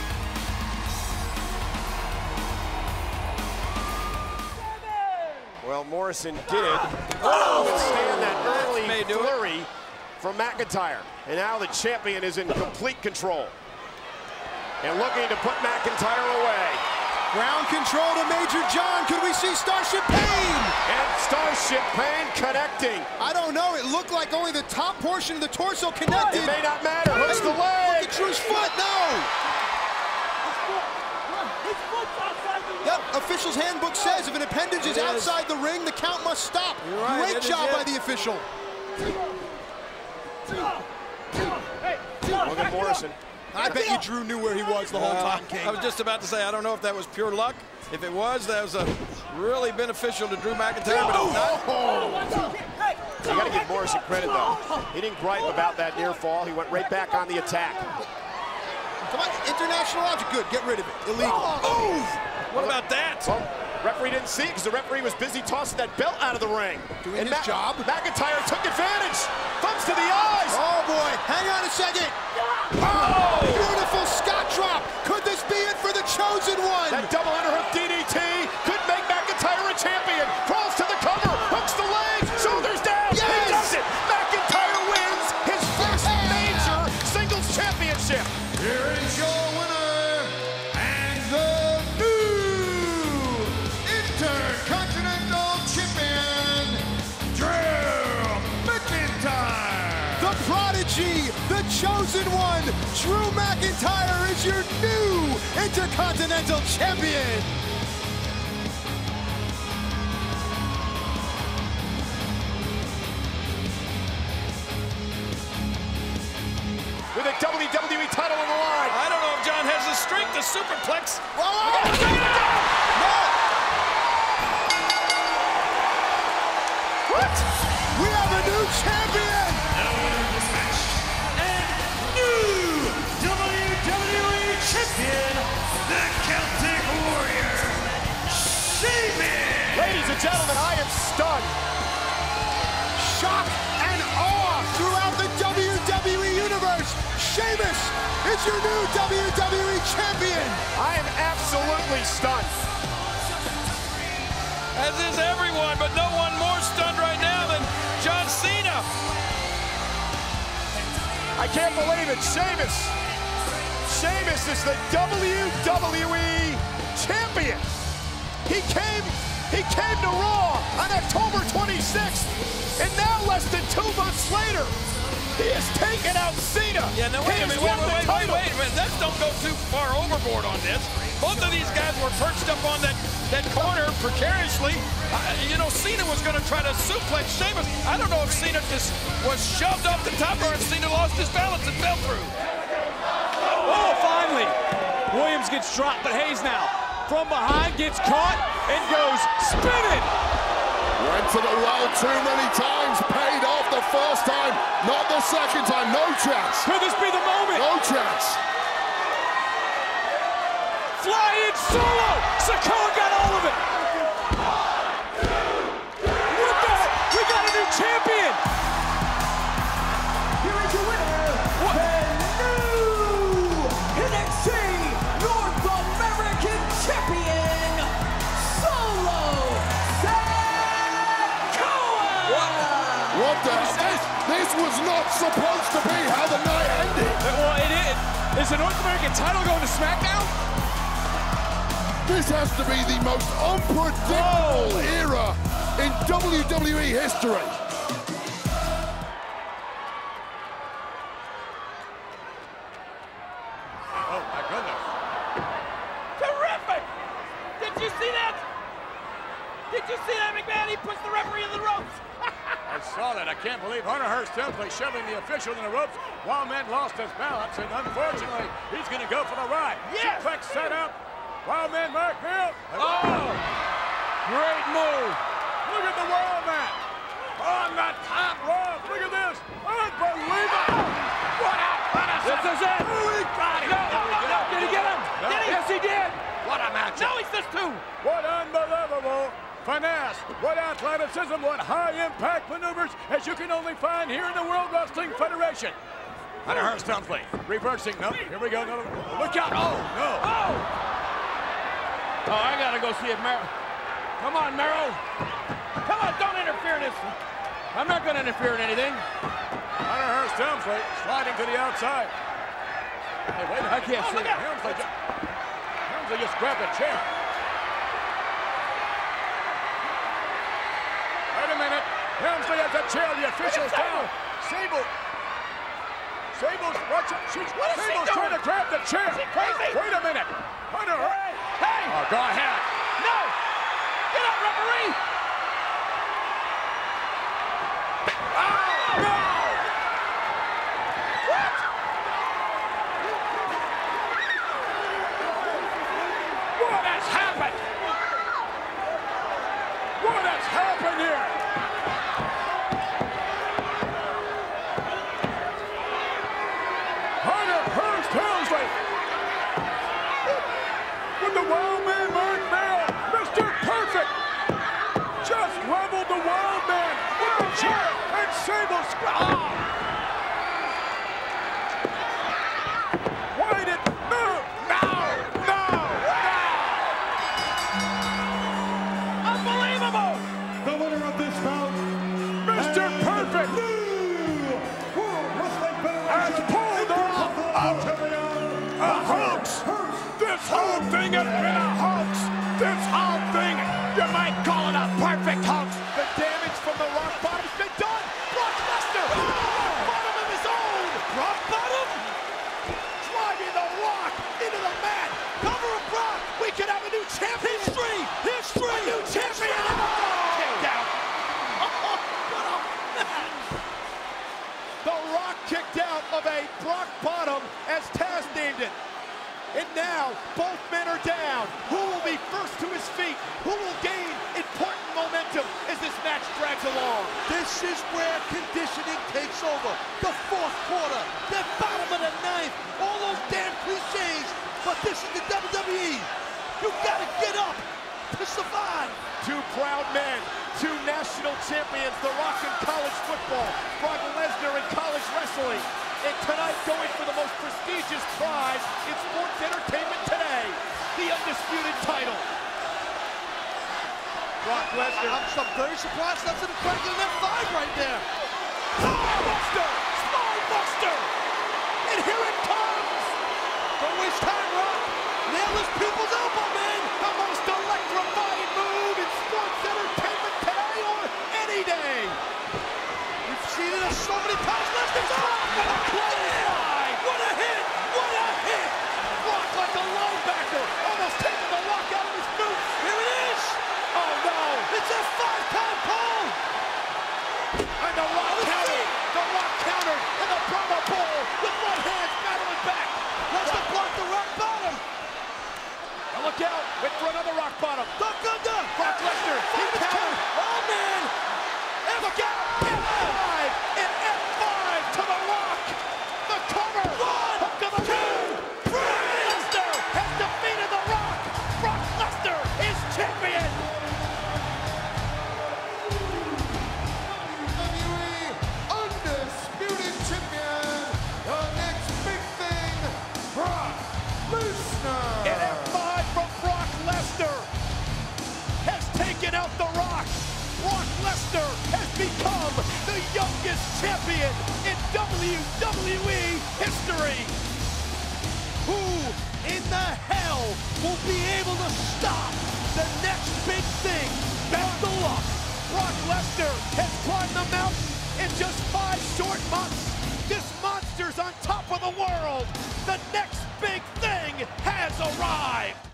Well, Morrison did oh! withstand that early flurry from McIntyre. And now the champion is in complete control. And looking to put McIntyre away. Ground control to Major John. Could we see Starship Pain? And Starship Pain connecting. I don't know. It looked like only the top portion of the torso connected. It may not matter. Hooks the leg. Look at Drew's foot. No. Yep, official's handbook says if an appendage is, is outside the ring, the count must stop. Right, Great job by the official. Logan Morrison. I bet you Drew knew where he was the whole Uh, time, King. I was just about to say, I don't know if that was pure luck. If it was, that was a really beneficial to Drew McIntyre, but if not. Oh. You got to give Morrison credit, though. He didn't gripe about that near fall. He went right back on the attack. Come on, international object. Good, get rid of it. Illegal. Oh. What about that? Well, referee didn't see it because the referee was busy tossing that belt out of the ring. Doing and his Ma job. McIntyre took advantage. Thumbs to the eyes. Oh, boy. Hang on a second. Oh! Beautiful Scott drop. Could this be it for the chosen one? That double underhook D D T could make McIntyre a champion. Crawls to the cover. Hooks the leg. Shoulders down. Yes! He does it. McIntyre wins his first major singles championship. Here is your winner and the new Intercontinental Champion, Drew McIntyre. The prodigy, the chosen one, Drew McIntyre is your new Intercontinental Champion. With a W W E title on the line. I don't know if John has the strength to superplex. Oh, What? We have a new champion! New W W E Champion, the Celtic Warrior, Sheamus. Ladies and gentlemen, I am Sheamus is your new W W E champion. I am absolutely stunned. As is everyone, but no one more stunned right now than John Cena. I can't believe it, Sheamus. Sheamus is the W W E champion. He came, he came to Raw on October twenty-sixth, and now less than two months later, he has taken out Cena. Yeah, now wait a minute, wait, wait, wait, wait a minute. Let's don't go too far overboard on this. Both of these guys were perched up on that, that corner precariously. Uh, you know, Cena was going to try to suplex Sheamus. I don't know if Cena just was shoved off the top or if Cena lost his balance and fell through. Oh, finally. Williams gets dropped, but Hayes now from behind gets caught and goes spinning. Went to the well too many times, paid off the first time, not the second time, no chance. Could this be the moment? No chance. Flying solo! Sikoa got all of it! What the? We got a new champion! Here is your winner, the new N X T North American Champion, Solo Sikoa! What the? This, this was not supposed to be how the night ended. Well, it is. Is the North American title going to SmackDown? This has to be the most unpredictable oh. era in W W E history. Oh, my goodness. Terrific! Did you see that? Did you see that, McMahon? He puts the referee in the ropes. I saw that. I can't believe Hunter Hearst Helmsley shoving the official in the ropes. Wildman lost his balance, and unfortunately, he's going to go for the ride. Yes! Suplex set up. Wildman Mark Mill. Oh! Great move. Look at the Wildman. On the top rope. Look at this. Unbelievable. What a, what a This is it. Oh, he got him. No, no, no. Did he get him? No. Did he? Yes, he did. What a match. Now he's this too. What unbelievable finesse. What athleticism. What high-impact maneuvers as you can only find here in the World Wrestling Federation. Hunter Hearst Helmsley reversing. No, here we go. No, look out. Oh, no. Oh. Oh, I gotta go see if Mero. Come on, Mero. Come on, don't interfere in this. I'm not gonna interfere in anything. Hunter Hearst Helmsley sliding to the outside. Hey, wait a minute. I can't oh, see look it. at Helmsley. Just, Helmsley just grabbed a chair. Wait a minute. Helmsley has a chair. The official's down. Sable. Sable's watching. She's what is Sable's she trying to grab the chair. Is she crazy? Wait a minute. Hunter Hearst. Hey! Oh, go ahead. No! Get up, referee! Oh, no! What? What has happened? What has happened here? Hunter Hearst Helmsley with the Wildman Mark Mill, Mister Perfect, just leveled the Wildman with the chair and Sable scratch. Oh. Why did no, no, no, no! Unbelievable! The winner of this bout, Mister Perfect World Wrestling has Federation pulled off a, a hoax. This whole thing has been a hoax. This whole thing, you might call it a perfect hoax. The damage from the rock bottom's been done. Brock Lesnar, rock bottom of his own. Rock bottom, driving the Rock into the mat. Cover of Brock. We could have a new champion. History, history. A new champion. Kicked out. Oh, what a match. The Rock kicked out of a Brock bottom, as Taz named it. And now, both men are down. Who will be first to his feet? Who will gain important momentum as this match drags along? This is where conditioning takes over. The fourth quarter, the bottom of the ninth, all those damn cliches. But this is the W W E. You gotta get up to survive. Two proud men, two national champions, The Rock in college football, Brock Lesnar in college wrestling. And tonight, going for the most prestigious prize in sports entertainment today, the undisputed title. Brock Lesnar. I'm so very surprised that's an incredible F five right there. Small buster! Small buster! And here it comes! Don't waste time, Rock. Nail this people's elbow, man. The most electrifying move in sports entertainment today or any day. We've seen it so many times. Lesnar's up. What a clothesline! What a hit! What a hit! Brock like a linebacker, almost taking the rock out of his boots. Here it is. Oh no! It's a five-pound pole. And the rock counter. The rock counter. And the promo pole with one hand battling back. Lesnar blocked the rock bottom. Now look out. Wait for another rock bottom. Duck under. Brock Lesnar. He countered. Oh, man. Look out. F five. And F five to the rock. The cover. One, hook of the two, three. Lesnar has defeated the rock. Brock Lesnar is champion. Undisputed champion, the next big thing, Brock Lesnar. And F five from Brock Lesnar has taken out the rock. Brock Lesnar has become the youngest champion in W W E history. Who in the hell will be able to stop the next big thing? Best of luck. Brock Lesnar has climbed the mountain in just five short months. This monster's on top of the world. The next big thing has arrived.